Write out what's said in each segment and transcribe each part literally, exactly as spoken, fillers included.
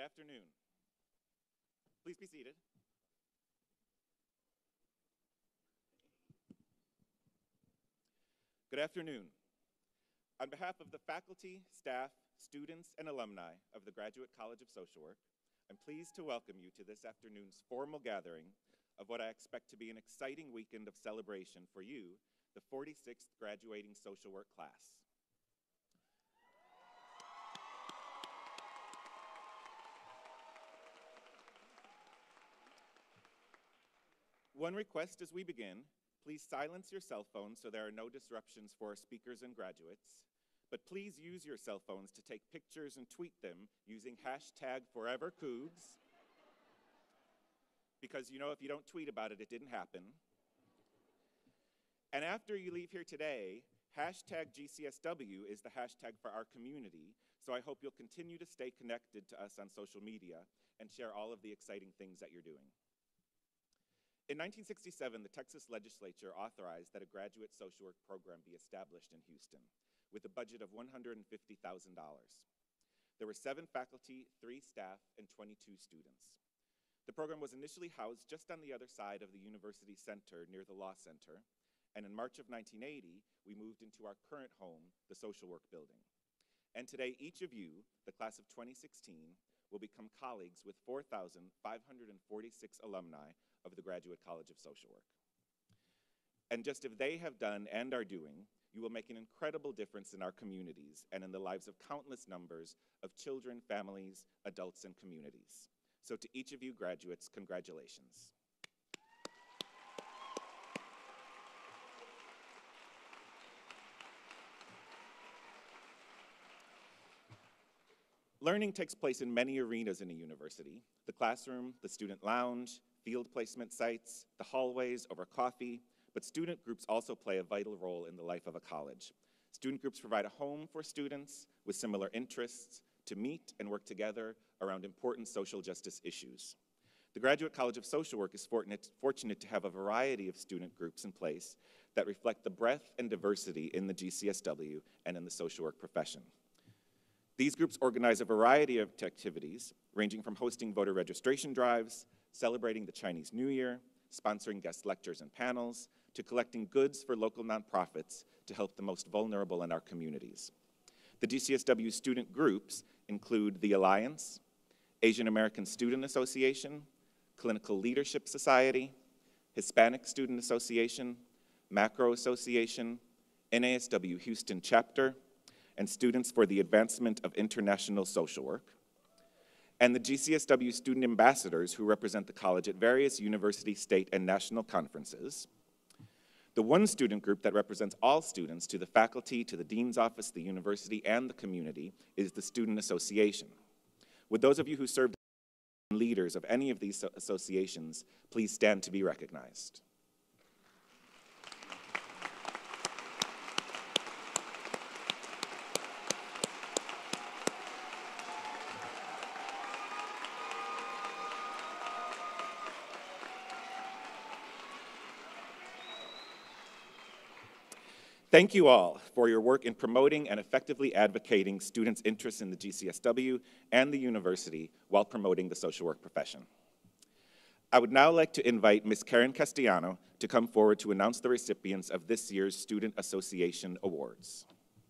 afternoon. Please be seated. Good afternoon. On behalf of the faculty, staff, students, and alumni of the Graduate College of Social Work, I'm pleased to welcome you to this afternoon's formal gathering of what I expect to be an exciting weekend of celebration for you, the forty-sixth graduating social work class. One request as we begin, please silence your cell phones so there are no disruptions for our speakers and graduates, but please use your cell phones to take pictures and tweet them using hashtag ForeverCougs, because you know if you don't tweet about it, it didn't happen. And after you leave here today, hashtag G C S W is the hashtag for our community, so I hope you'll continue to stay connected to us on social media and share all of the exciting things that you're doing. In nineteen sixty-seven, the Texas legislature authorized that a graduate social work program be established in Houston with a budget of one hundred fifty thousand dollars. There were seven faculty, three staff, and twenty-two students. The program was initially housed just on the other side of the University Center near the Law Center, and in March of nineteen eighty, we moved into our current home, the Social Work Building. And today, each of you, the class of twenty sixteen, will become colleagues with four thousand five hundred forty-six alumni of the Graduate College of Social Work. And just as they have done and are doing, you will make an incredible difference in our communities and in the lives of countless numbers of children, families, adults, and communities. So to each of you graduates, congratulations. Learning takes place in many arenas in a university: the classroom, the student lounge, field placement sites, the hallways, over coffee, but student groups also play a vital role in the life of a college. Student groups provide a home for students with similar interests to meet and work together around important social justice issues. The Graduate College of Social Work is fortunate, fortunate to have a variety of student groups in place that reflect the breadth and diversity in the G C S W and in the social work profession. These groups organize a variety of activities, ranging from hosting voter registration drives, celebrating the Chinese New Year, sponsoring guest lectures and panels, to collecting goods for local nonprofits to help the most vulnerable in our communities. The G C S W student groups include the Alliance, Asian American Student Association, Clinical Leadership Society, Hispanic Student Association, Macro Association, N A S W Houston Chapter, and Students for the Advancement of International Social Work, and the G C S W student ambassadors who represent the college at various university, state, and national conferences. The one student group that represents all students to the faculty, to the dean's office, the university, and the community is the Student Association. Would those of you who served as leaders of any of these associations please stand to be recognized? Thank you all for your work in promoting and effectively advocating students' interests in the G C S W and the university while promoting the social work profession. I would now like to invite Miz Karen Castellano to come forward to announce the recipients of this year's Student Association Awards.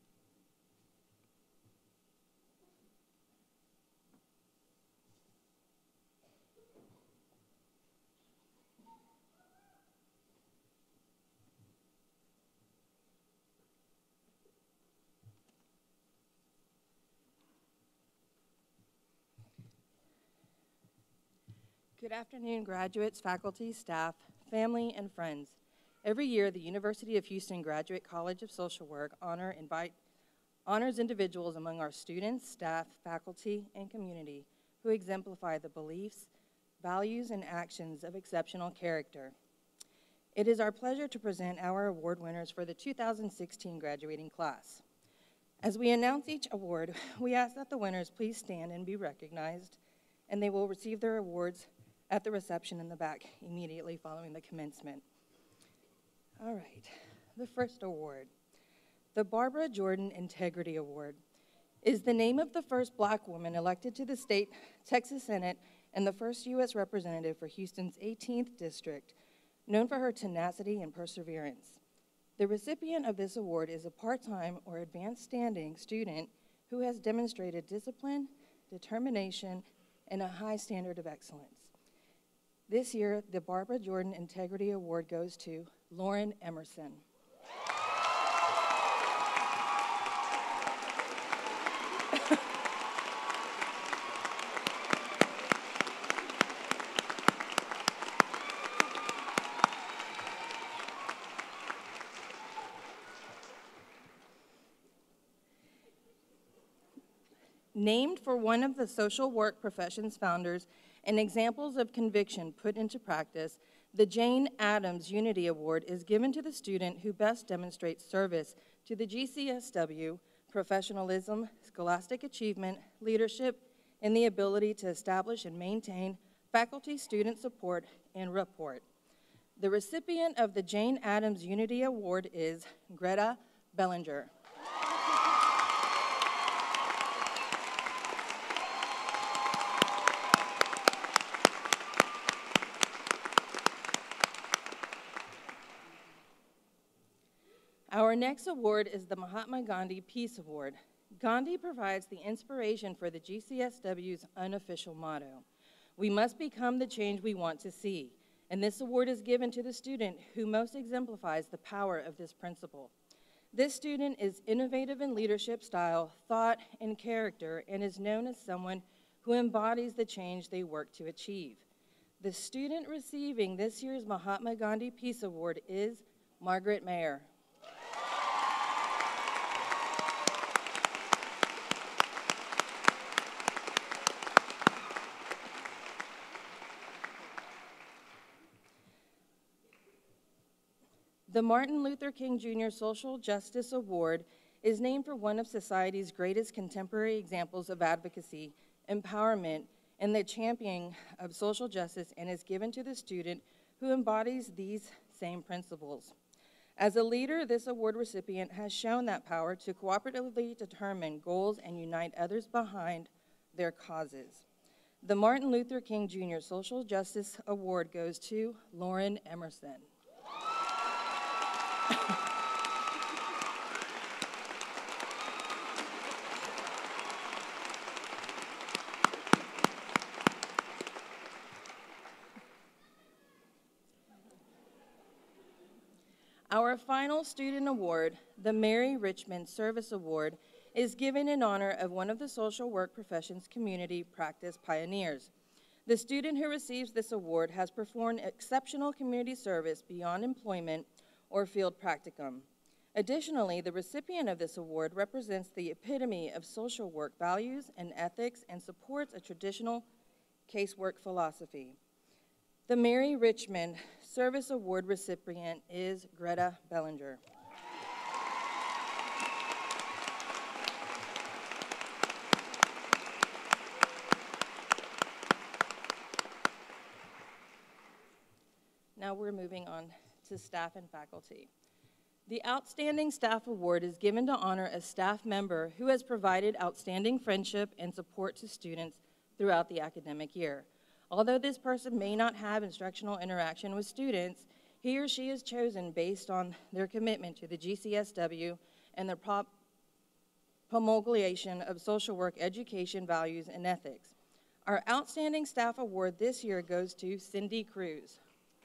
Good afternoon, graduates, faculty, staff, family, and friends. Every year, the University of Houston Graduate College of Social Work honor invite, honors individuals among our students, staff, faculty, and community who exemplify the beliefs, values, and actions of exceptional character. It is our pleasure to present our award winners for the two thousand sixteen graduating class. As we announce each award, we ask that the winners please stand and be recognized, and they will receive their awards at the reception in the back immediately following the commencement. All right, the first award, the Barbara Jordan Integrity Award. is the name of the first black woman elected to the state Texas Senate and the first U S representative for Houston's eighteenth District, known for her tenacity and perseverance. The recipient of this award is a part-time or advanced standing student who has demonstrated discipline, determination, and a high standard of excellence. This year, the Barbara Jordan Integrity Award goes to Lauren Emerson. Named for one of the social work profession's founders and examples of conviction put into practice, the Jane Addams Unity Award is given to the student who best demonstrates service to the G C S W, professionalism, scholastic achievement, leadership, and the ability to establish and maintain faculty-student support and rapport. The recipient of the Jane Addams Unity Award is Greta Bellinger. Our next award is the Mahatma Gandhi Peace Award. Gandhi provides the inspiration for the G C S W's unofficial motto: "We must become the change we want to see," and this award is given to the student who most exemplifies the power of this principle. This student is innovative in leadership style, thought, and character, and is known as someone who embodies the change they work to achieve. The student receiving this year's Mahatma Gandhi Peace Award is Margaret Mayer. The Martin Luther King Junior Social Justice Award is named for one of society's greatest contemporary examples of advocacy, empowerment, and the championing of social justice, and is given to the student who embodies these same principles. As a leader, this award recipient has shown that power to cooperatively determine goals and unite others behind their causes. The Martin Luther King Junior Social Justice Award goes to Lauren Emerson. Our final student award, the Mary Richmond Service Award, is given in honor of one of the social work profession's community practice pioneers. The student who receives this award has performed exceptional community service beyond employment or field practicum. Additionally, the recipient of this award represents the epitome of social work values and ethics and supports a traditional casework philosophy. The Mary Richmond Service Award recipient is Greta Bellinger. Now we're moving on to staff and faculty. The Outstanding Staff Award is given to honor a staff member who has provided outstanding friendship and support to students throughout the academic year. Although this person may not have instructional interaction with students, he or she is chosen based on their commitment to the G C S W and the promulgation of social work education values and ethics. Our Outstanding Staff Award this year goes to Cindy Cruz.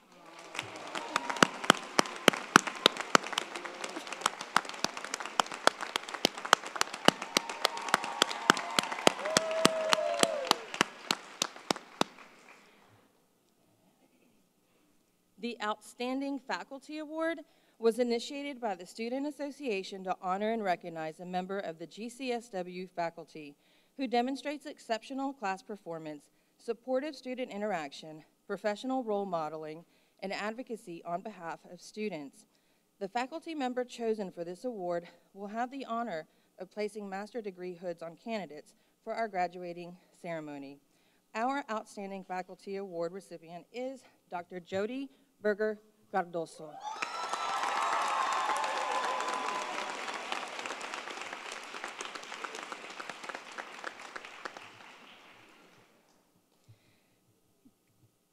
The Outstanding Faculty Award was initiated by the Student Association to honor and recognize a member of the G C S W faculty who demonstrates exceptional class performance, supportive student interaction, professional role modeling, and advocacy on behalf of students. The faculty member chosen for this award will have the honor of placing master degree hoods on candidates for our graduating ceremony. Our Outstanding Faculty Award recipient is Doctor Jody Berger Cardoso.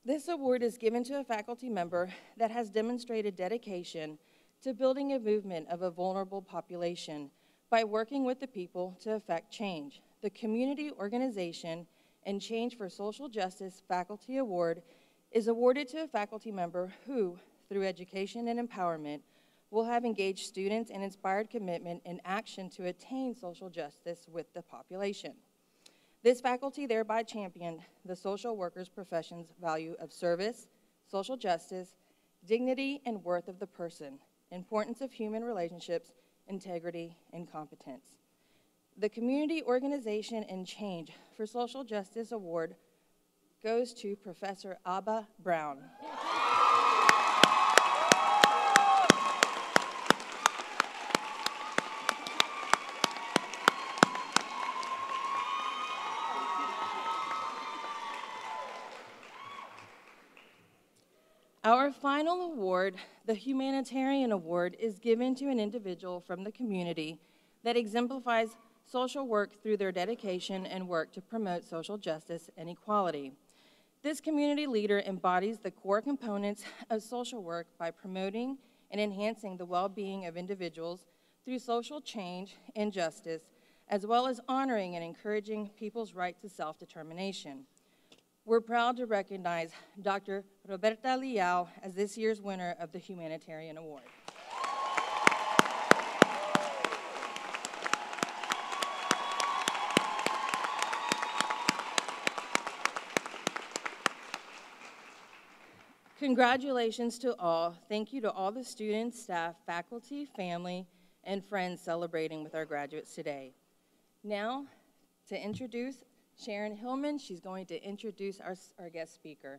This award is given to a faculty member that has demonstrated dedication to building a movement of a vulnerable population by working with the people to effect change. The Community Organization and Change for Social Justice Faculty Award is awarded to a faculty member who, through education and empowerment, will have engaged students and inspired commitment and action to attain social justice with the population. This faculty thereby championed the social worker's profession's value of service, social justice, dignity and worth of the person, importance of human relationships, integrity, and competence. The Community Organization and Change for Social Justice Award goes to Professor Abba Brown. Our final award, the Humanitarian Award, is given to an individual from the community that exemplifies social work through their dedication and work to promote social justice and equality. This community leader embodies the core components of social work by promoting and enhancing the well-being of individuals through social change and justice, as well as honoring and encouraging people's right to self-determination. We're proud to recognize Doctor Roberta Liao as this year's winner of the Humanitarian Award. Congratulations to all. Thank you to all the students, staff, faculty, family, and friends celebrating with our graduates today. Now, to introduce Sharon Hillman, she's going to introduce our, our guest speaker.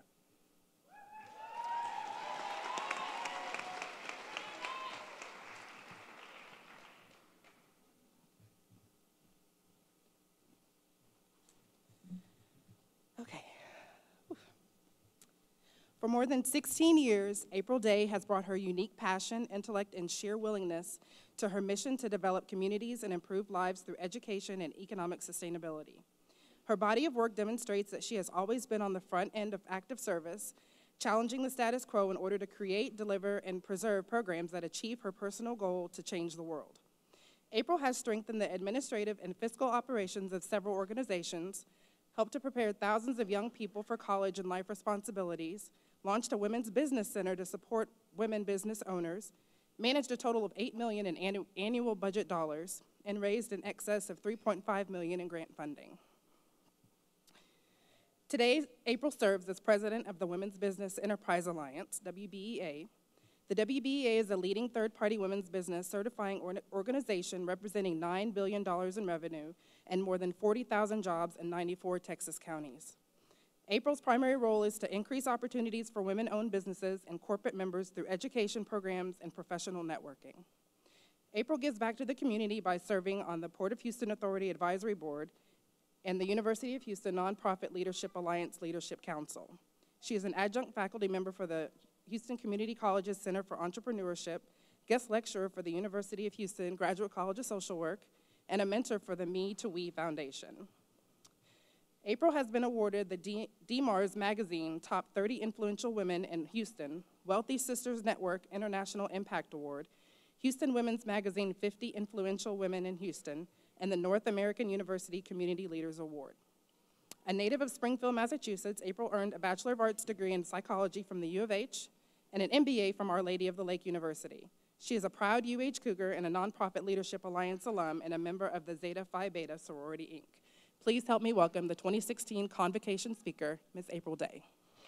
Okay. For more than sixteen years, April Day has brought her unique passion, intellect, and sheer willingness to her mission to develop communities and improve lives through education and economic sustainability. Her body of work demonstrates that she has always been on the front end of active service, challenging the status quo in order to create, deliver, and preserve programs that achieve her personal goal to change the world. April has strengthened the administrative and fiscal operations of several organizations, helped to prepare thousands of young people for college and life responsibilities, launched a women's business center to support women business owners, managed a total of eight million dollars in annu annual budget dollars, and raised in excess of three point five million dollars in grant funding. Today, April serves as president of the Women's Business Enterprise Alliance, W B E A. The W B E A is a leading third-party women's business certifying or organization representing nine billion dollars in revenue and more than forty thousand jobs in ninety-four Texas counties. April's primary role is to increase opportunities for women-owned businesses and corporate members through education programs and professional networking. April gives back to the community by serving on the Port of Houston Authority Advisory Board and the University of Houston Nonprofit Leadership Alliance Leadership Council. She is an adjunct faculty member for the Houston Community College's Center for Entrepreneurship, guest lecturer for the University of Houston Graduate College of Social Work, and a mentor for the Me to We Foundation. April has been awarded the D DMARS Magazine Top thirty Influential Women in Houston, Wealthy Sisters Network International Impact Award, Houston Women's Magazine fifty Influential Women in Houston, and the North American University Community Leaders Award. A native of Springfield, Massachusetts, April earned a Bachelor of Arts degree in psychology from the U of H and an M B A from Our Lady of the Lake University. She is a proud U H Cougar and a Nonprofit Leadership Alliance alum and a member of the Zeta Phi Beta Sorority, Incorporated. Please help me welcome the twenty sixteen Convocation Speaker, Miz April Day.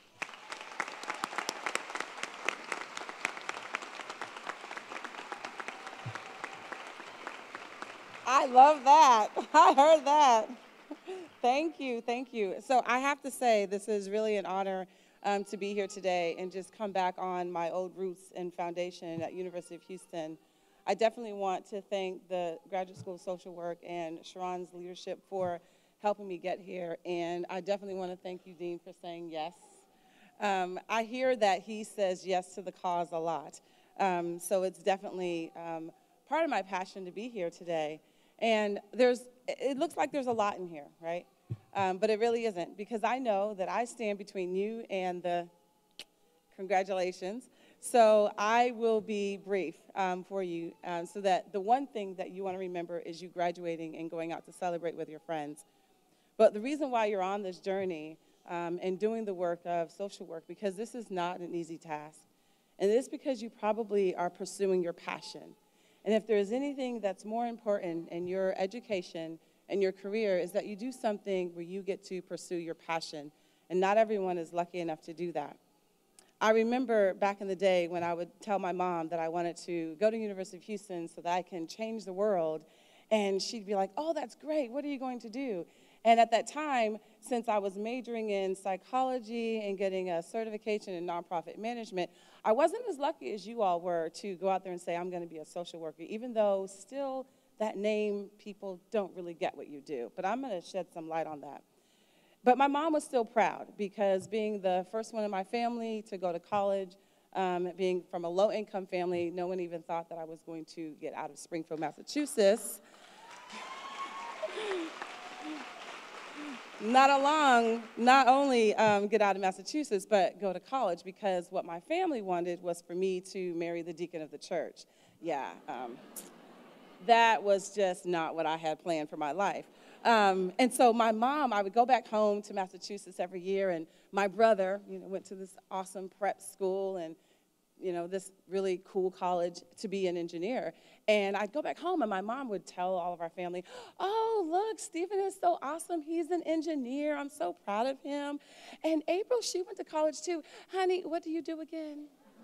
I love that. I heard that. Thank you, thank you. So I have to say this is really an honor um, to be here today and just come back on my old roots and foundation at University of Houston. I definitely want to thank the Graduate School of Social Work and Sharon's leadership for helping me get here, and I definitely want to thank you, Dean, for saying yes. Um, I hear that he says yes to the cause a lot, um, so it's definitely um, part of my passion to be here today. And there's, it looks like there's a lot in here, right? Um, but it really isn't, because I know that I stand between you and the congratulations. So I will be brief um, for you, um, so that the one thing that you want to remember is you graduating and going out to celebrate with your friends. But the reason why you're on this journey um, and doing the work of social work, because this is not an easy task. And it's because you probably are pursuing your passion. And if there is anything that's more important in your education and your career, is that you do something where you get to pursue your passion. And not everyone is lucky enough to do that. I remember back in the day when I would tell my mom that I wanted to go to University of Houston so that I can change the world, and she'd be like, oh, that's great, what are you going to do? And at that time, since I was majoring in psychology and getting a certification in nonprofit management, I wasn't as lucky as you all were to go out there and say, I'm going to be a social worker, even though still that name, people don't really get what you do. But I'm going to shed some light on that. But my mom was still proud, because being the first one in my family to go to college, um, being from a low-income family, no one even thought that I was going to get out of Springfield, Massachusetts. Not along, not only um, get out of Massachusetts, but go to college, because what my family wanted was for me to marry the deacon of the church. Yeah, um, that was just not what I had planned for my life. Um, and so my mom, I would go back home to Massachusetts every year, and my brother, you know, went to this awesome prep school and, you know, this really cool college to be an engineer. And I'd go back home, and my mom would tell all of our family, oh, look, Stephen is so awesome. He's an engineer. I'm so proud of him. And April, she went to college too. Honey, what do you do again?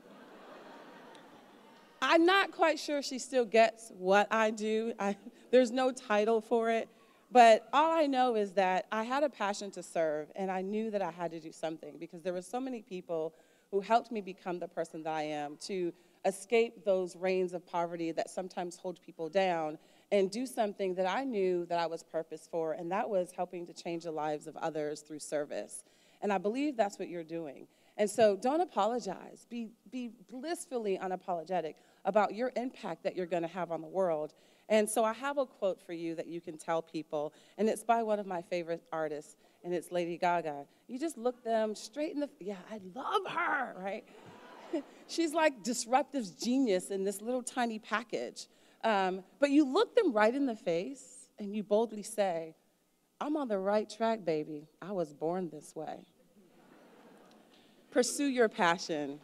I'm not quite sure she still gets what I do. I, there's no title for it. But all I know is that I had a passion to serve, and I knew that I had to do something, because there were so many people who helped me become the person that I am, to escape those reins of poverty that sometimes hold people down, and do something that I knew that I was purposed for, and that was helping to change the lives of others through service. And I believe that's what you're doing. And so don't apologize. Be, be blissfully unapologetic about your impact that you're going to have on the world. And so I have a quote for you that you can tell people, and it's by one of my favorite artists, and it's Lady Gaga. You just look them straight in the, yeah, I love her, right? She's like disruptive genius in this little tiny package. Um, but you look them right in the face, and you boldly say, I'm on the right track, baby. I was born this way. Pursue your passion.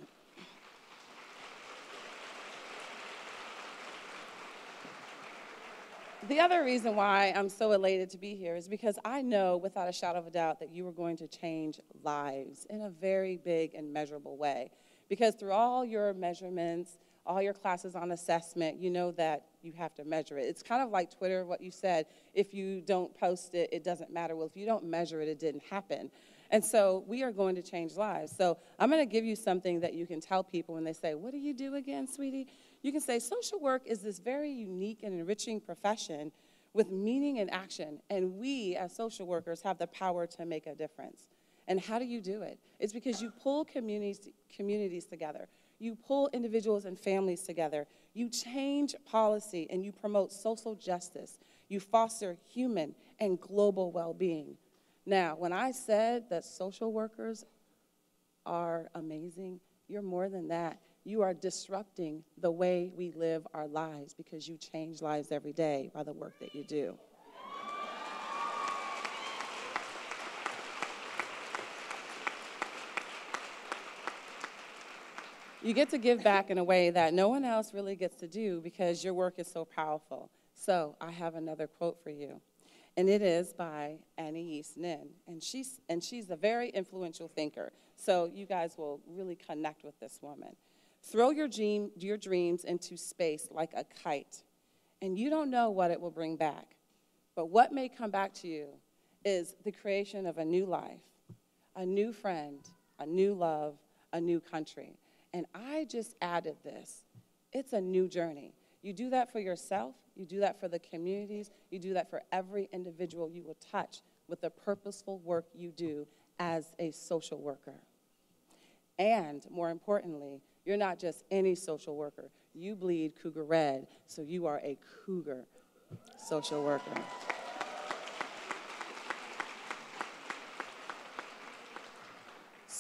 The other reason why I'm so elated to be here is because I know without a shadow of a doubt that you are going to change lives in a very big and measurable way. Because through all your measurements, all your classes on assessment, you know that you have to measure it. It's kind of like Twitter, what you said, if you don't post it, it doesn't matter. Well, if you don't measure it, it didn't happen. And so we are going to change lives. So I'm going to give you something that you can tell people when they say, what do you do again, sweetie? You can say social work is this very unique and enriching profession with meaning and action. And we, as social workers, have the power to make a difference. And how do you do it? It's because you pull communities, communities together. You pull individuals and families together. You change policy, and you promote social justice. You foster human and global well-being. Now, when I said that social workers are amazing, you're more than that. You are disrupting the way we live our lives, because you change lives every day by the work that you do. You get to give back in a way that no one else really gets to do, because your work is so powerful. So I have another quote for you, and it is by Annie East Nin, and she's, and she's a very influential thinker, so you guys will really connect with this woman. Throw your, dream, your dreams into space like a kite, and you don't know what it will bring back. But what may come back to you is the creation of a new life, a new friend, a new love, a new country. And I just added this. It's a new journey. You do that for yourself, you do that for the communities, you do that for every individual you will touch with the purposeful work you do as a social worker. And more importantly, you're not just any social worker. You bleed cougar red, so you are a cougar social worker.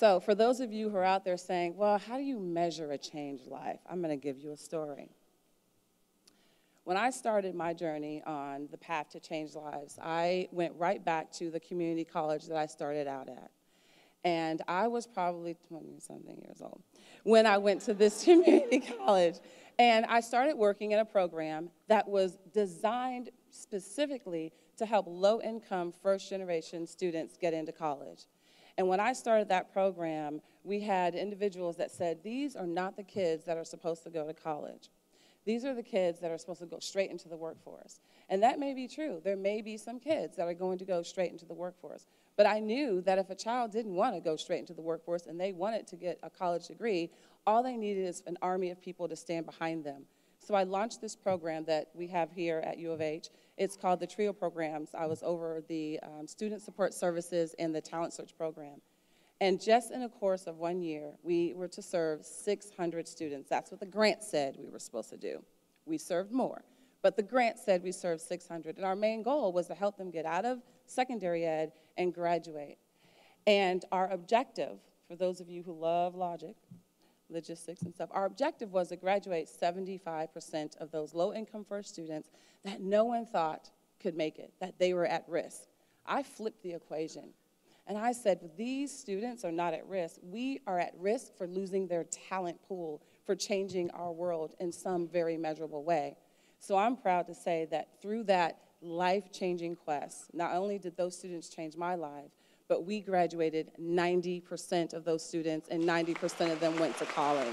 So for those of you who are out there saying, well, how do you measure a changed life? I'm going to give you a story. When I started my journey on the path to change lives, I went right back to the community college that I started out at. And I was probably twenty-something years old when I went to this community college. And I started working in a program that was designed specifically to help low-income, first-generation students get into college. And when I started that program, we had individuals that said, these are not the kids that are supposed to go to college. These are the kids that are supposed to go straight into the workforce. And that may be true. There may be some kids that are going to go straight into the workforce. But I knew that if a child didn't want to go straight into the workforce and they wanted to get a college degree, all they needed is an army of people to stand behind them. So I launched this program that we have here at U of H. It's called the TRIO programs. I was over the um, Student Support Services and the Talent Search program. And just in a course of one year, we were to serve six hundred students. That's what the grant said we were supposed to do. We served more. But the grant said we served six hundred. And our main goal was to help them get out of secondary ed and graduate. And our objective, for those of you who love logic, logistics and stuff, our objective was to graduate seventy-five percent of those low-income first students that no one thought could make it, that they were at risk. I flipped the equation. And I said, these students are not at risk. We are at risk for losing their talent pool, for changing our world in some very measurable way. So I'm proud to say that through that life-changing quest, not only did those students change my life, but we graduated ninety percent of those students, and ninety percent of them went to college.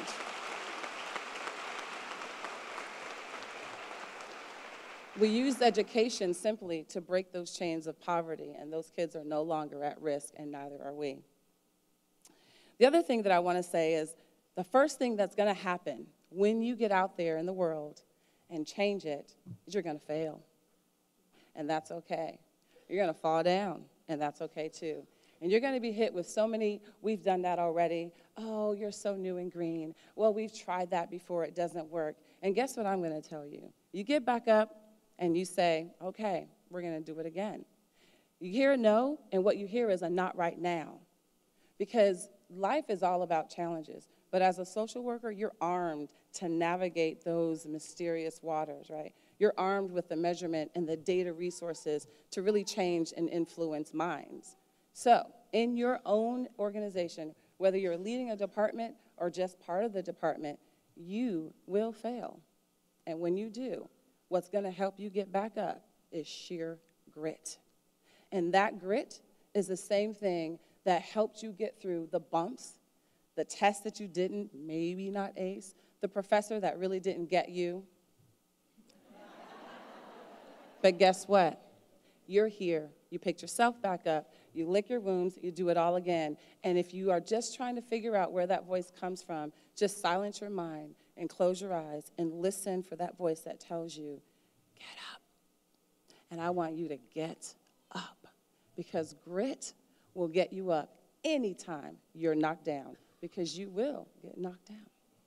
We used education simply to break those chains of poverty, and those kids are no longer at risk, and neither are we. The other thing that I want to say is the first thing that's going to happen when you get out there in the world and change it is you're going to fail, and that's okay. You're going to fall down, and that's okay too. And you're going to be hit with so many, we've done that already. Oh, you're so new and green. Well, we've tried that before. It doesn't work. And guess what I'm going to tell you? You get back up, and you say, okay, we're going to do it again. You hear a no, and what you hear is a not right now. Because life is all about challenges. But as a social worker, you're armed to navigate those mysterious waters, right? You're armed with the measurement and the data resources to really change and influence minds. So in your own organization, whether you're leading a department or just part of the department, you will fail. And when you do, what's going to help you get back up is sheer grit. And that grit is the same thing that helped you get through the bumps, the test that you didn't, maybe not ace, the professor that really didn't get you. But guess what? You're here. You picked yourself back up. You lick your wounds. You do it all again. And if you are just trying to figure out where that voice comes from, just silence your mind and close your eyes and listen for that voice that tells you, get up. And I want you to get up, because grit will get you up anytime you're knocked down, because you will get knocked down.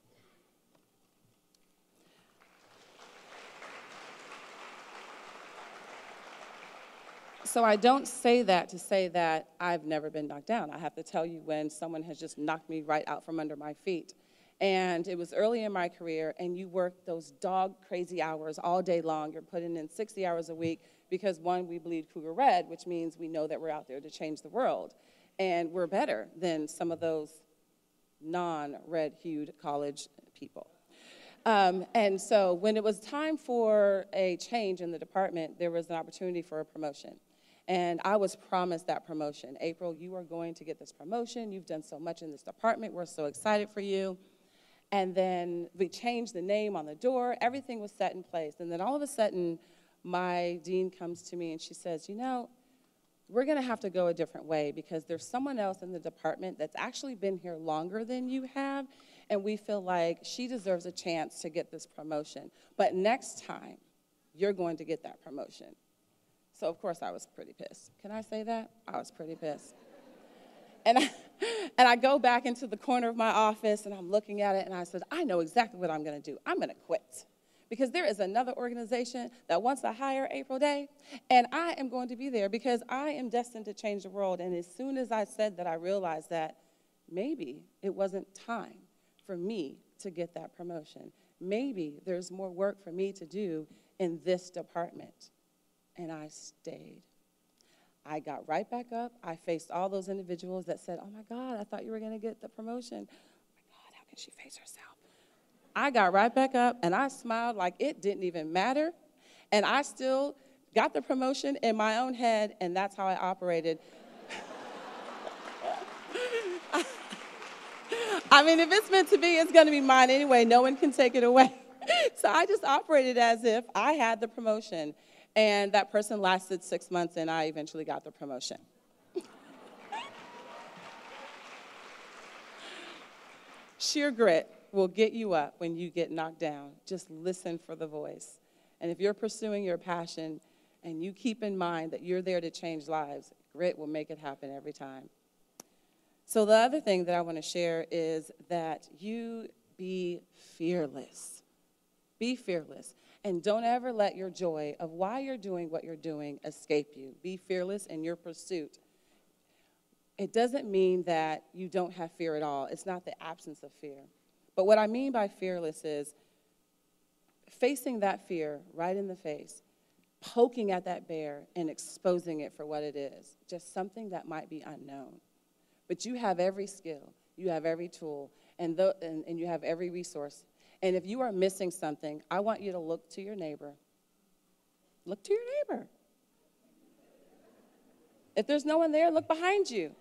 So I don't say that to say that I've never been knocked down. I have to tell you when someone has just knocked me right out from under my feet. And it was early in my career, and you work those dog-crazy hours all day long. You're putting in sixty hours a week because, one, we bleed cougar red, which means we know that we're out there to change the world. And we're better than some of those non-red-hued college people. Um, and so when it was time for a change in the department, there was an opportunity for a promotion. And I was promised that promotion. April, you are going to get this promotion. You've done so much in this department. We're so excited for you. And then we changed the name on the door. Everything was set in place. And then all of a sudden, my dean comes to me and she says, you know, we're going to have to go a different way because there's someone else in the department that's actually been here longer than you have, and we feel like she deserves a chance to get this promotion. But next time, you're going to get that promotion. So, of course, I was pretty pissed. Can I say that? I was pretty pissed. And I, and I go back into the corner of my office, and I'm looking at it, and I said, I know exactly what I'm going to do. I'm going to quit. Because there is another organization that wants to hire April Day, and I am going to be there because I am destined to change the world. And as soon as I said that, I realized that maybe it wasn't time for me to get that promotion. Maybe there's more work for me to do in this department. And I stayed. I got right back up. I faced all those individuals that said, oh my God, I thought you were going to get the promotion. Oh my God, how can she face herself? I got right back up and I smiled like it didn't even matter. And I still got the promotion in my own head, and that's how I operated. I mean, if it's meant to be, it's going to be mine anyway. No one can take it away. So I just operated as if I had the promotion. And that person lasted six months, and I eventually got the promotion. Sheer grit will get you up when you get knocked down. Just listen for the voice. And if you're pursuing your passion and you keep in mind that you're there to change lives, grit will make it happen every time. So the other thing that I want to share is that you be fearless. Be fearless. And don't ever let your joy of why you're doing what you're doing escape you. Be fearless in your pursuit. It doesn't mean that you don't have fear at all. It's not the absence of fear. But what I mean by fearless is facing that fear right in the face, poking at that bear and exposing it for what it is, just something that might be unknown. But you have every skill, you have every tool, and, the, and, and you have every resource. And if you are missing something, I want you to look to your neighbor. Look to your neighbor. If there's no one there, look behind you.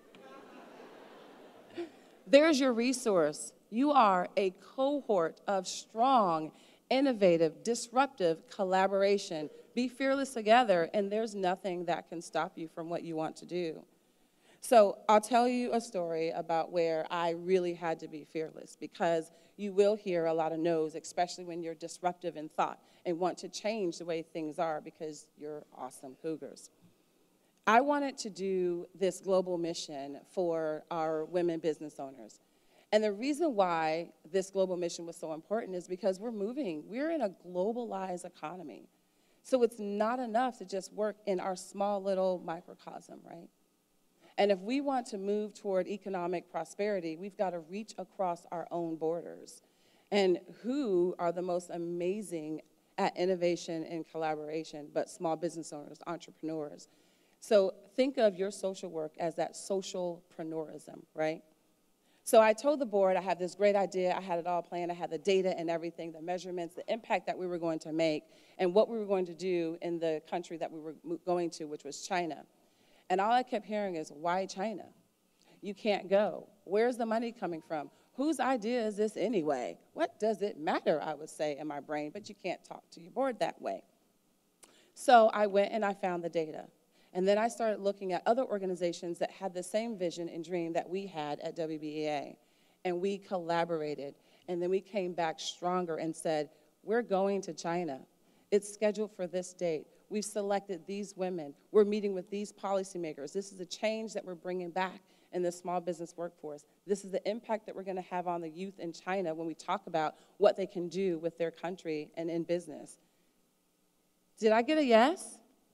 There's your resource. You are a cohort of strong, innovative, disruptive collaboration. Be fearless together, and there's nothing that can stop you from what you want to do. So I'll tell you a story about where I really had to be fearless, because you will hear a lot of no's, especially when you're disruptive in thought and want to change the way things are because you're awesome cougars. I wanted to do this global mission for our women business owners. And the reason why this global mission was so important is because we're moving. We're in a globalized economy. So it's not enough to just work in our small little microcosm, right? And if we want to move toward economic prosperity, we've got to reach across our own borders. And who are the most amazing at innovation and collaboration but small business owners, entrepreneurs? So think of your social work as that socialpreneurism, right? So I told the board I have this great idea. I had it all planned. I had the data and everything, the measurements, the impact that we were going to make, and what we were going to do in the country that we were going to, which was China. And all I kept hearing is, why China? You can't go. Where's the money coming from? Whose idea is this anyway? What does it matter, I would say in my brain, but you can't talk to your board that way. So I went and I found the data. And then I started looking at other organizations that had the same vision and dream that we had at W B E A. And we collaborated. And then we came back stronger and said, we're going to China. It's scheduled for this date. We've selected these women. We're meeting with these policymakers. This is a change that we're bringing back in the small business workforce. This is the impact that we're going to have on the youth in China when we talk about what they can do with their country and in business. Did I get a yes?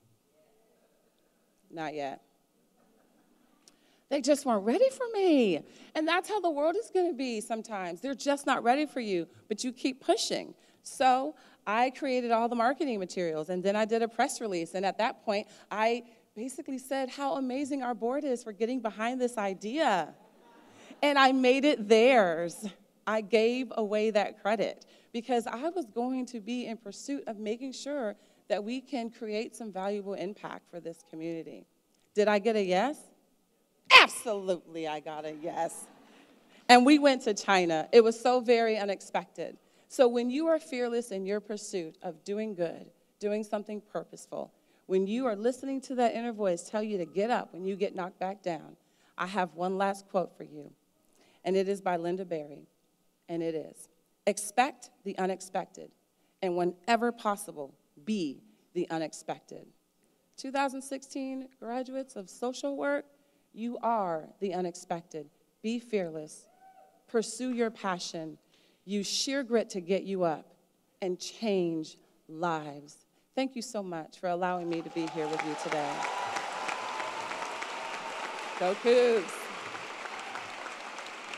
Not yet. They just weren't ready for me. And that's how the world is going to be sometimes. They're just not ready for you, but you keep pushing. So I created all the marketing materials, and then I did a press release. And at that point, I basically said how amazing our board is for getting behind this idea. And I made it theirs. I gave away that credit because I was going to be in pursuit of making sure that we can create some valuable impact for this community. Did I get a yes? Absolutely, I got a yes. And we went to China. It was so very unexpected. So when you are fearless in your pursuit of doing good, doing something purposeful, when you are listening to that inner voice tell you to get up when you get knocked back down, I have one last quote for you, and it is by Linda Berry, and it is, expect the unexpected, and whenever possible, be the unexpected. two thousand sixteen graduates of social work, you are the unexpected. Be fearless. Pursue your passion. Use sheer grit to get you up and change lives. Thank you so much for allowing me to be here with you today. Go Cougs.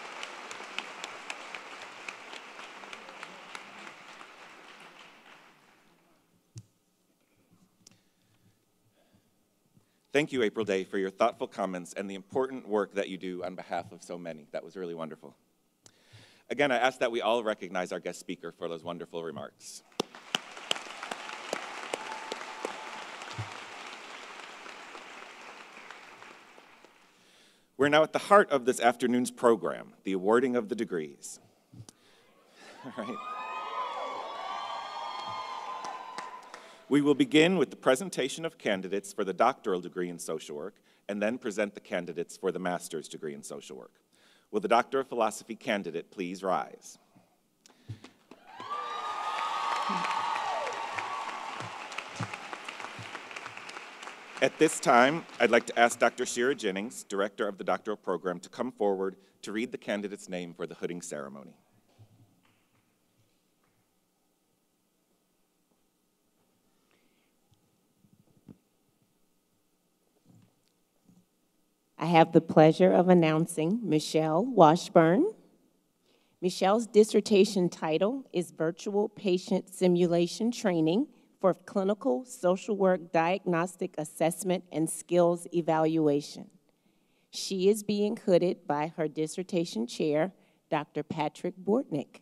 Thank you, April Day, for your thoughtful comments and the important work that you do on behalf of so many. That was really wonderful. Again, I ask that we all recognize our guest speaker for those wonderful remarks. We're now at the heart of this afternoon's program, the awarding of the degrees. All right. We will begin with the presentation of candidates for the doctoral degree in social work, and then present the candidates for the master's degree in social work. Will the Doctor of Philosophy candidate please rise? At this time, I'd like to ask Doctor Shira Jennings, Director of the doctoral program, to come forward to read the candidate's name for the hooding ceremony. I have the pleasure of announcing Michelle Washburn. Michelle's dissertation title is Virtual Patient Simulation Training for Clinical Social Work Diagnostic Assessment and Skills Evaluation. She is being hooded by her dissertation chair, Doctor Patrick Bortnick.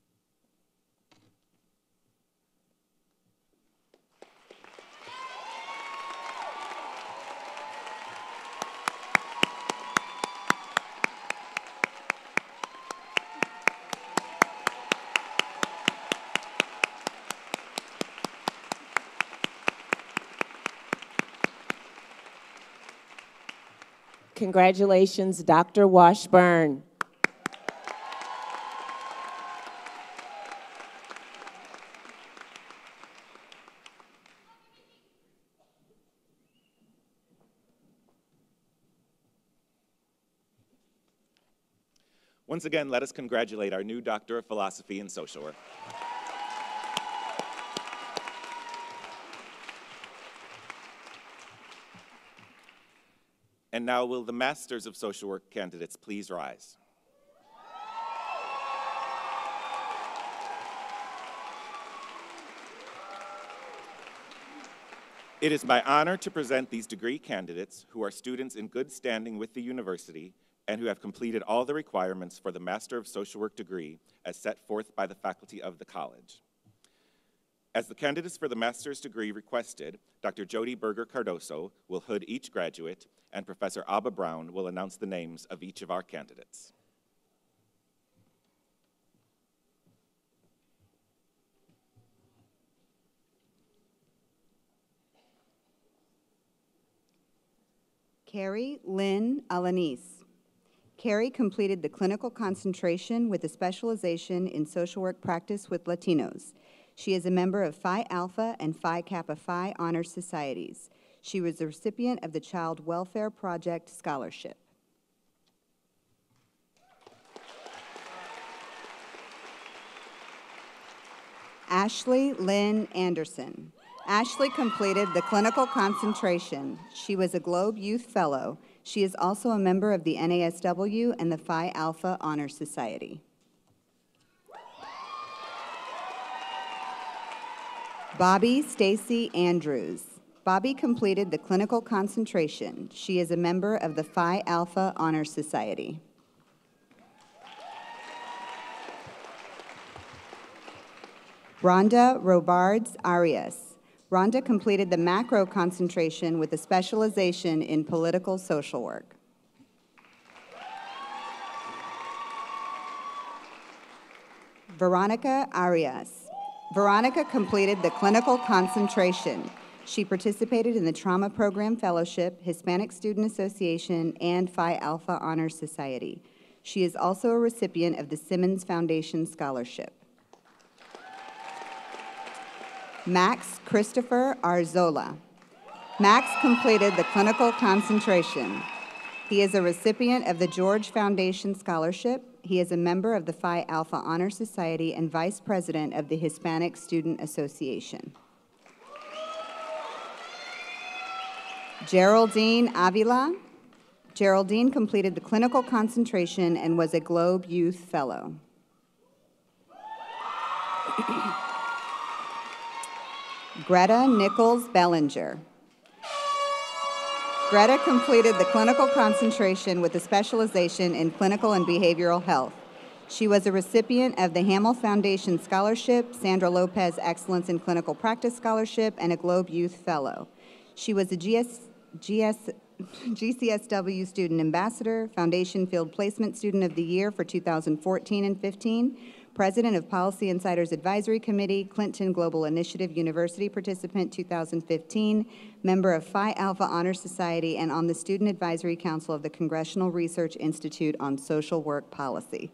Congratulations, Doctor Washburn. Once again, let us congratulate our new Doctor of Philosophy in Social Work. And now will the Masters of Social Work candidates please rise? It is my honor to present these degree candidates who are students in good standing with the university and who have completed all the requirements for the Master of Social Work degree as set forth by the faculty of the college. As the candidates for the master's degree requested, Doctor Jody Berger Cardoso will hood each graduate, and Professor Abba Brown will announce the names of each of our candidates. Carrie Lynn Alanis. Carrie completed the clinical concentration with a specialization in social work practice with Latinos. She is a member of Phi Alpha and Phi Kappa Phi Honor Societies. She was a recipient of the Child Welfare Project Scholarship. Ashley Lynn Anderson. Ashley completed the clinical concentration. She was a Globe Youth Fellow. She is also a member of the N A S W and the Phi Alpha Honor Society. Bobby Stacy Andrews. Bobby completed the clinical concentration. She is a member of the Phi Alpha Honor Society. Rhonda Robards Arias. Rhonda completed the macro concentration with a specialization in political social work. Veronica Arias. Veronica completed the clinical concentration. She participated in the Trauma Program Fellowship, Hispanic Student Association, and Phi Alpha Honor Society. She is also a recipient of the Simmons Foundation Scholarship. Max Christopher Arzola. Max completed the clinical concentration. He is a recipient of the George Foundation Scholarship. He is a member of the Phi Alpha Honor Society and vice president of the Hispanic Student Association. Geraldine Avila. Geraldine completed the clinical concentration and was a Globe Youth Fellow. Greta Nichols Bellinger. Greta completed the clinical concentration with a specialization in clinical and behavioral health. She was a recipient of the Hamill Foundation Scholarship, Sandra Lopez Excellence in Clinical Practice Scholarship, and a Globe Youth Fellow. She was a G S, G S, G C S W Student Ambassador, Foundation Field Placement Student of the Year for two thousand fourteen and fifteen, President of Policy Insiders Advisory Committee, Clinton Global Initiative University Participant two thousand fifteen, member of Phi Alpha Honor Society, and on the Student Advisory Council of the Congressional Research Institute on Social Work Policy.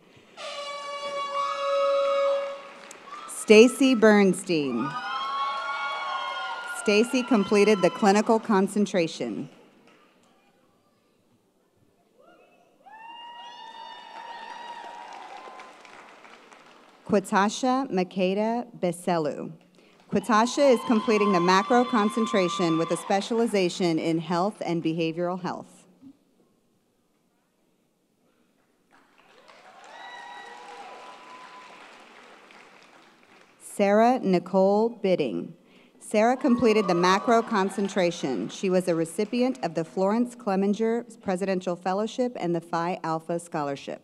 Stacy Bernstein. Stacy completed the clinical concentration. Quatasha Makeda Beselu. Quatasha is completing the macro concentration with a specialization in health and behavioral health. Sarah Nicole Bidding. Sarah completed the macro concentration. She was a recipient of the Florence Clemenger Presidential Fellowship and the Phi Alpha Scholarship.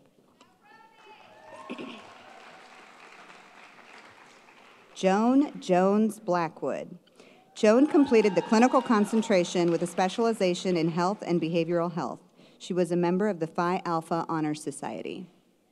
Joan Jones Blackwood. Joan completed the clinical concentration with a specialization in health and behavioral health. She was a member of the Phi Alpha Honor Society.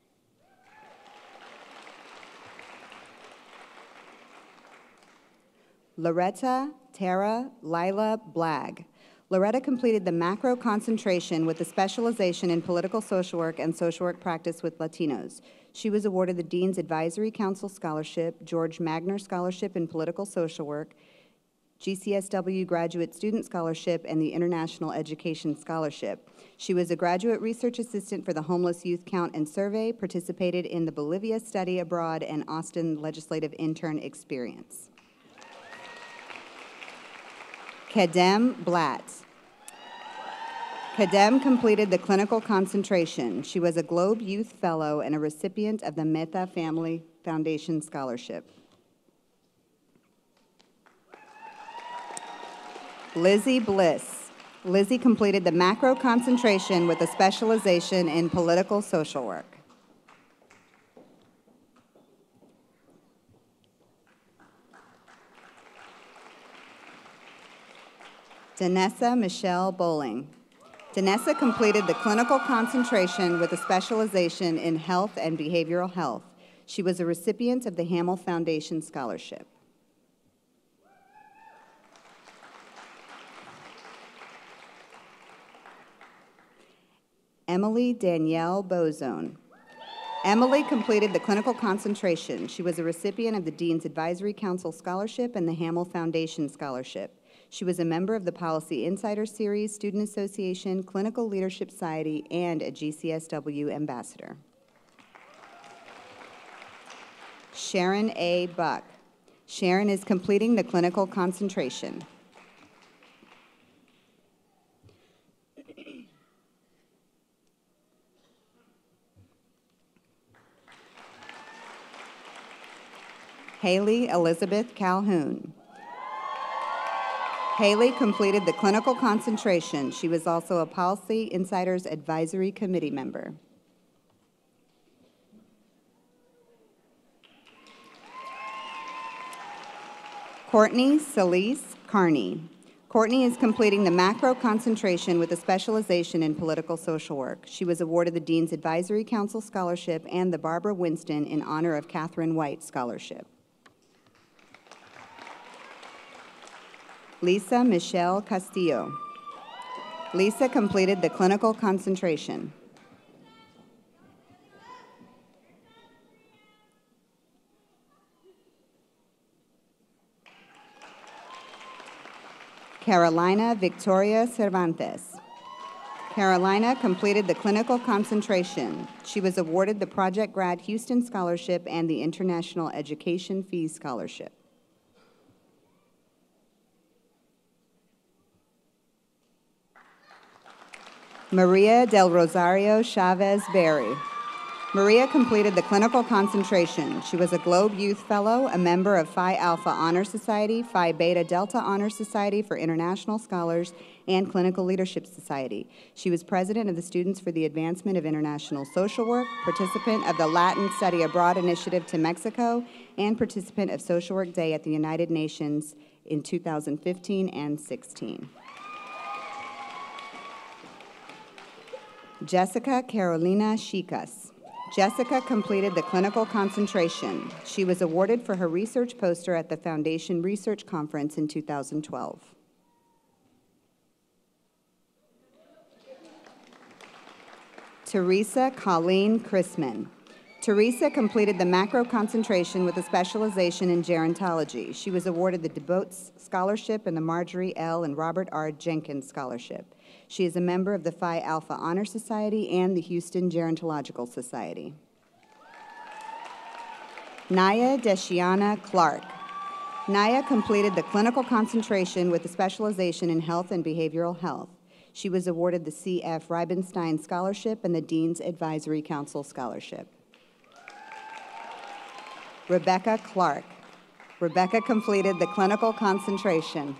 Loretta Tara Lila Blagg. Loretta completed the macro concentration with a specialization in political social work and social work practice with Latinos. She was awarded the Dean's Advisory Council Scholarship, George Magner Scholarship in Political Social Work, G C S W Graduate Student Scholarship, and the International Education Scholarship. She was a graduate research assistant for the Homeless Youth Count and Survey, participated in the Bolivia Study Abroad and Austin Legislative Intern Experience. Kedem Blatt. Kedem completed the clinical concentration. She was a Globe Youth Fellow and a recipient of the Meta Family Foundation Scholarship. Lizzie Bliss. Lizzie completed the macro concentration with a specialization in political social work. Danessa Michelle Bowling. Danessa completed the clinical concentration with a specialization in health and behavioral health. She was a recipient of the Hamill Foundation Scholarship. Emily Danielle Bozone. Emily completed the clinical concentration. She was a recipient of the Dean's Advisory Council Scholarship and the Hamill Foundation Scholarship. She was a member of the Policy Insider Series, Student Association, Clinical Leadership Society, and a G C S W ambassador. Sharon A. Buck. Sharon is completing the clinical concentration. Haley Elizabeth Calhoun. Haley completed the clinical concentration. She was also a Policy Insiders Advisory Committee member. Courtney Celise Carney. Courtney is completing the macro concentration with a specialization in political social work. She was awarded the Dean's Advisory Council Scholarship and the Barbara Winston in honor of Catherine White Scholarship. Lisa Michelle Castillo. Lisa completed the clinical concentration. Carolina Victoria Cervantes. Carolina completed the clinical concentration. She was awarded the Project Grad Houston Scholarship and the International Education Fee Scholarship. Maria del Rosario Chavez Berry. Maria completed the clinical concentration. She was a Globe Youth Fellow, a member of Phi Alpha Honor Society, Phi Beta Delta Honor Society for International Scholars, and Clinical Leadership Society. She was president of the Students for the Advancement of International Social Work, participant of the Latin Study Abroad Initiative to Mexico, and participant of Social Work Day at the United Nations in two thousand fifteen and sixteen. Jessica Carolina Chicas. Jessica completed the clinical concentration. She was awarded for her research poster at the Foundation Research Conference in two thousand twelve. Teresa Colleen Chrisman. Teresa completed the macro concentration with a specialization in gerontology. She was awarded the DeBotes Scholarship and the Marjorie L. and Robert R. Jenkins Scholarship. She is a member of the Phi Alpha Honor Society and the Houston Gerontological Society. Naya Deshiana Clark. Naya completed the clinical concentration with a specialization in health and behavioral health. She was awarded the C F Reibenstein Scholarship and the Dean's Advisory Council Scholarship. Rebecca Clark. Rebecca completed the clinical concentration.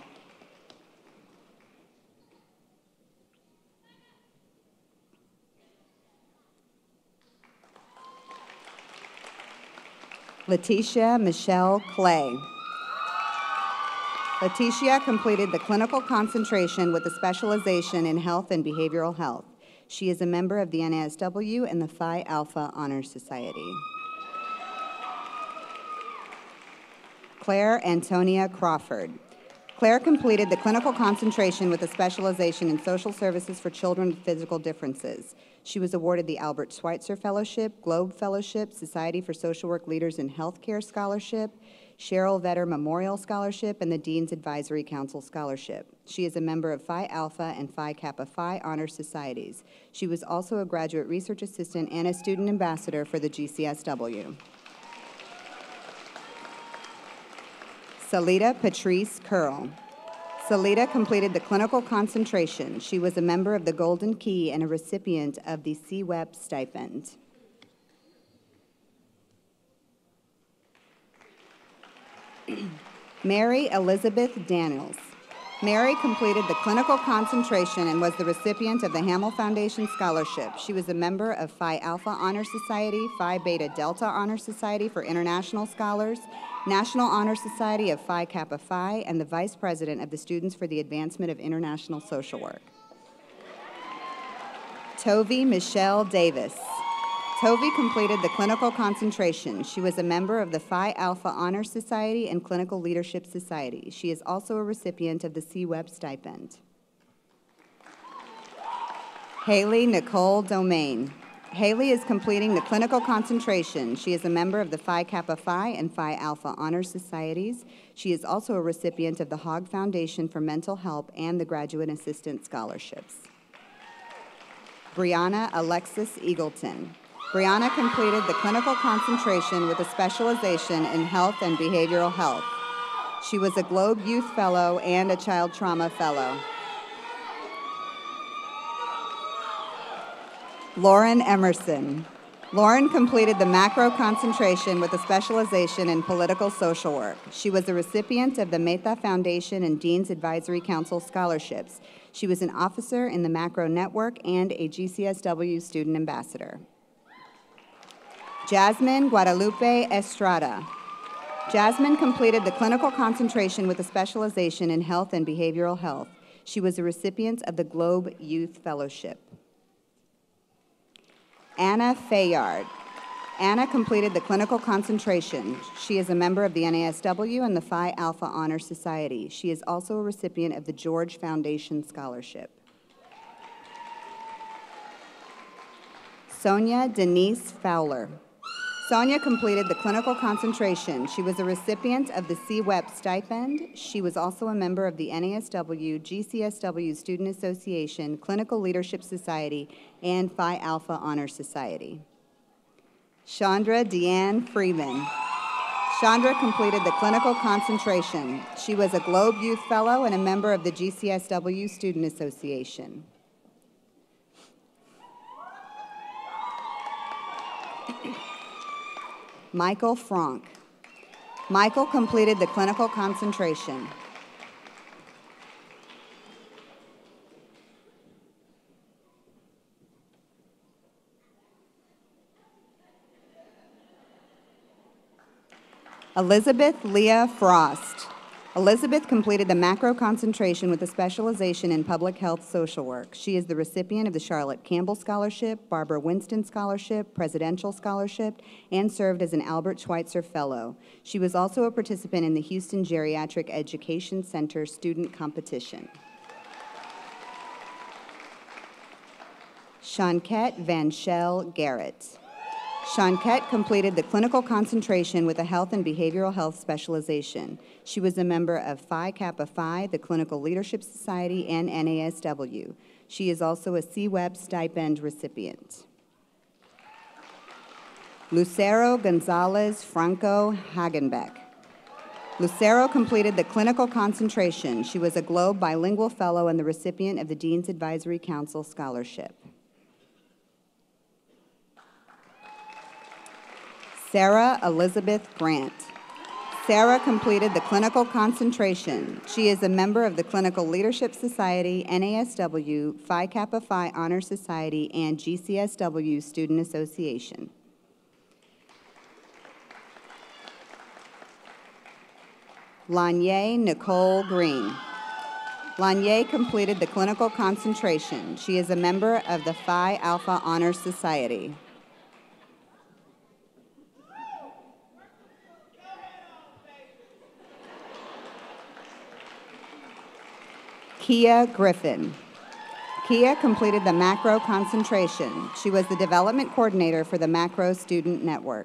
Letitia Michelle Clay. Letitia completed the clinical concentration with a specialization in health and behavioral health. She is a member of the N A S W and the Phi Alpha Honor Society. Claire Antonia Crawford. Claire completed the clinical concentration with a specialization in social services for children with physical differences. She was awarded the Albert Schweitzer Fellowship, Globe Fellowship, Society for Social Work Leaders in Healthcare Scholarship, Cheryl Vetter Memorial Scholarship, and the Dean's Advisory Council Scholarship. She is a member of Phi Alpha and Phi Kappa Phi Honor Societies. She was also a graduate research assistant and a student ambassador for the G C S W. Salita Patrice Curl. Salita completed the clinical concentration. She was a member of the Golden Key and a recipient of the C W E P stipend. Mary Elizabeth Daniels. Mary completed the clinical concentration and was the recipient of the Hamill Foundation Scholarship. She was a member of Phi Alpha Honor Society, Phi Beta Delta Honor Society for International Scholars, National Honor Society of Phi Kappa Phi, and the Vice President of the Students for the Advancement of International Social Work. Tovi Michelle Davis. Tovi completed the clinical concentration. She was a member of the Phi Alpha Honor Society and Clinical Leadership Society. She is also a recipient of the C W E P stipend. Haley Nicole Domain. Haley is completing the clinical concentration. She is a member of the Phi Kappa Phi and Phi Alpha Honor Societies. She is also a recipient of the Hogg Foundation for Mental Help and the Graduate Assistant Scholarships. Brianna Alexis Eagleton. Brianna completed the clinical concentration with a specialization in health and behavioral health. She was a Globe Youth Fellow and a Child Trauma Fellow. Lauren Emerson. Lauren completed the macro concentration with a specialization in political social work. She was a recipient of the Mehta Foundation and Dean's Advisory Council scholarships. She was an officer in the Macro Network and a G C S W student ambassador. Jasmine Guadalupe Estrada. Jasmine completed the clinical concentration with a specialization in health and behavioral health. She was a recipient of the Globe Youth Fellowship. Anna Fayard. Anna completed the clinical concentration. She is a member of the N A S W and the Phi Alpha Honor Society. She is also a recipient of the George Foundation Scholarship. Sonia Denise Fowler. Sonia completed the clinical concentration. She was a recipient of the C W E P stipend. She was also a member of the N A S W, G C S W Student Association, Clinical Leadership Society, and Phi Alpha Honor Society. Chandra Deanne Freeman. Chandra completed the clinical concentration. She was a Globe Youth Fellow and a member of the G C S W Student Association. Michael Franck. Michael completed the clinical concentration. Elizabeth Leah Frost. Elizabeth completed the macro concentration with a specialization in public health social work. She is the recipient of the Charlotte Campbell Scholarship, Barbara Winston Scholarship, Presidential Scholarship, and served as an Albert Schweitzer Fellow. She was also a participant in the Houston Geriatric Education Center Student Competition. Shawnquette Van Schell Garrett. Shawnquette completed the clinical concentration with a health and behavioral health specialization. She was a member of Phi Kappa Phi, the Clinical Leadership Society, and N A S W. She is also a C W E B stipend recipient. Lucero Gonzalez Franco Hagenbeck. Lucero completed the clinical concentration. She was a Globe Bilingual Fellow and the recipient of the Dean's Advisory Council Scholarship. Sarah Elizabeth Grant. Sarah completed the clinical concentration. She is a member of the Clinical Leadership Society, N A S W, Phi Kappa Phi Honor Society, and G C S W Student Association. Lanye Nicole Green. Lanye completed the clinical concentration. She is a member of the Phi Alpha Honor Society. Kia Griffin. Kia completed the macro concentration. She was the development coordinator for the Macro Student Network.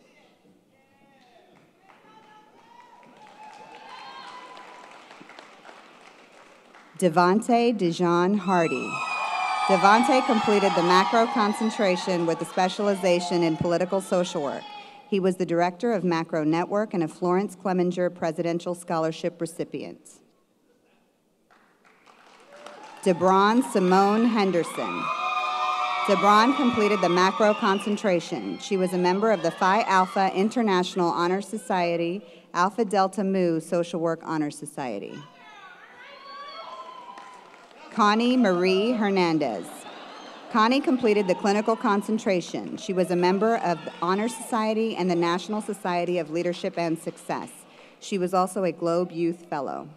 Devonte Dijon Hardy. Devonte completed the macro concentration with a specialization in political social work. He was the director of Macro Network and a Florence Clemenger Presidential Scholarship recipient. DeBron Simone Henderson. DeBron completed the macro concentration. She was a member of the Phi Alpha International Honor Society, Alpha Delta Mu Social Work Honor Society. Connie Marie Hernandez. Connie completed the clinical concentration. She was a member of the Honor Society and the National Society of Leadership and Success. She was also a Globe Youth Fellow.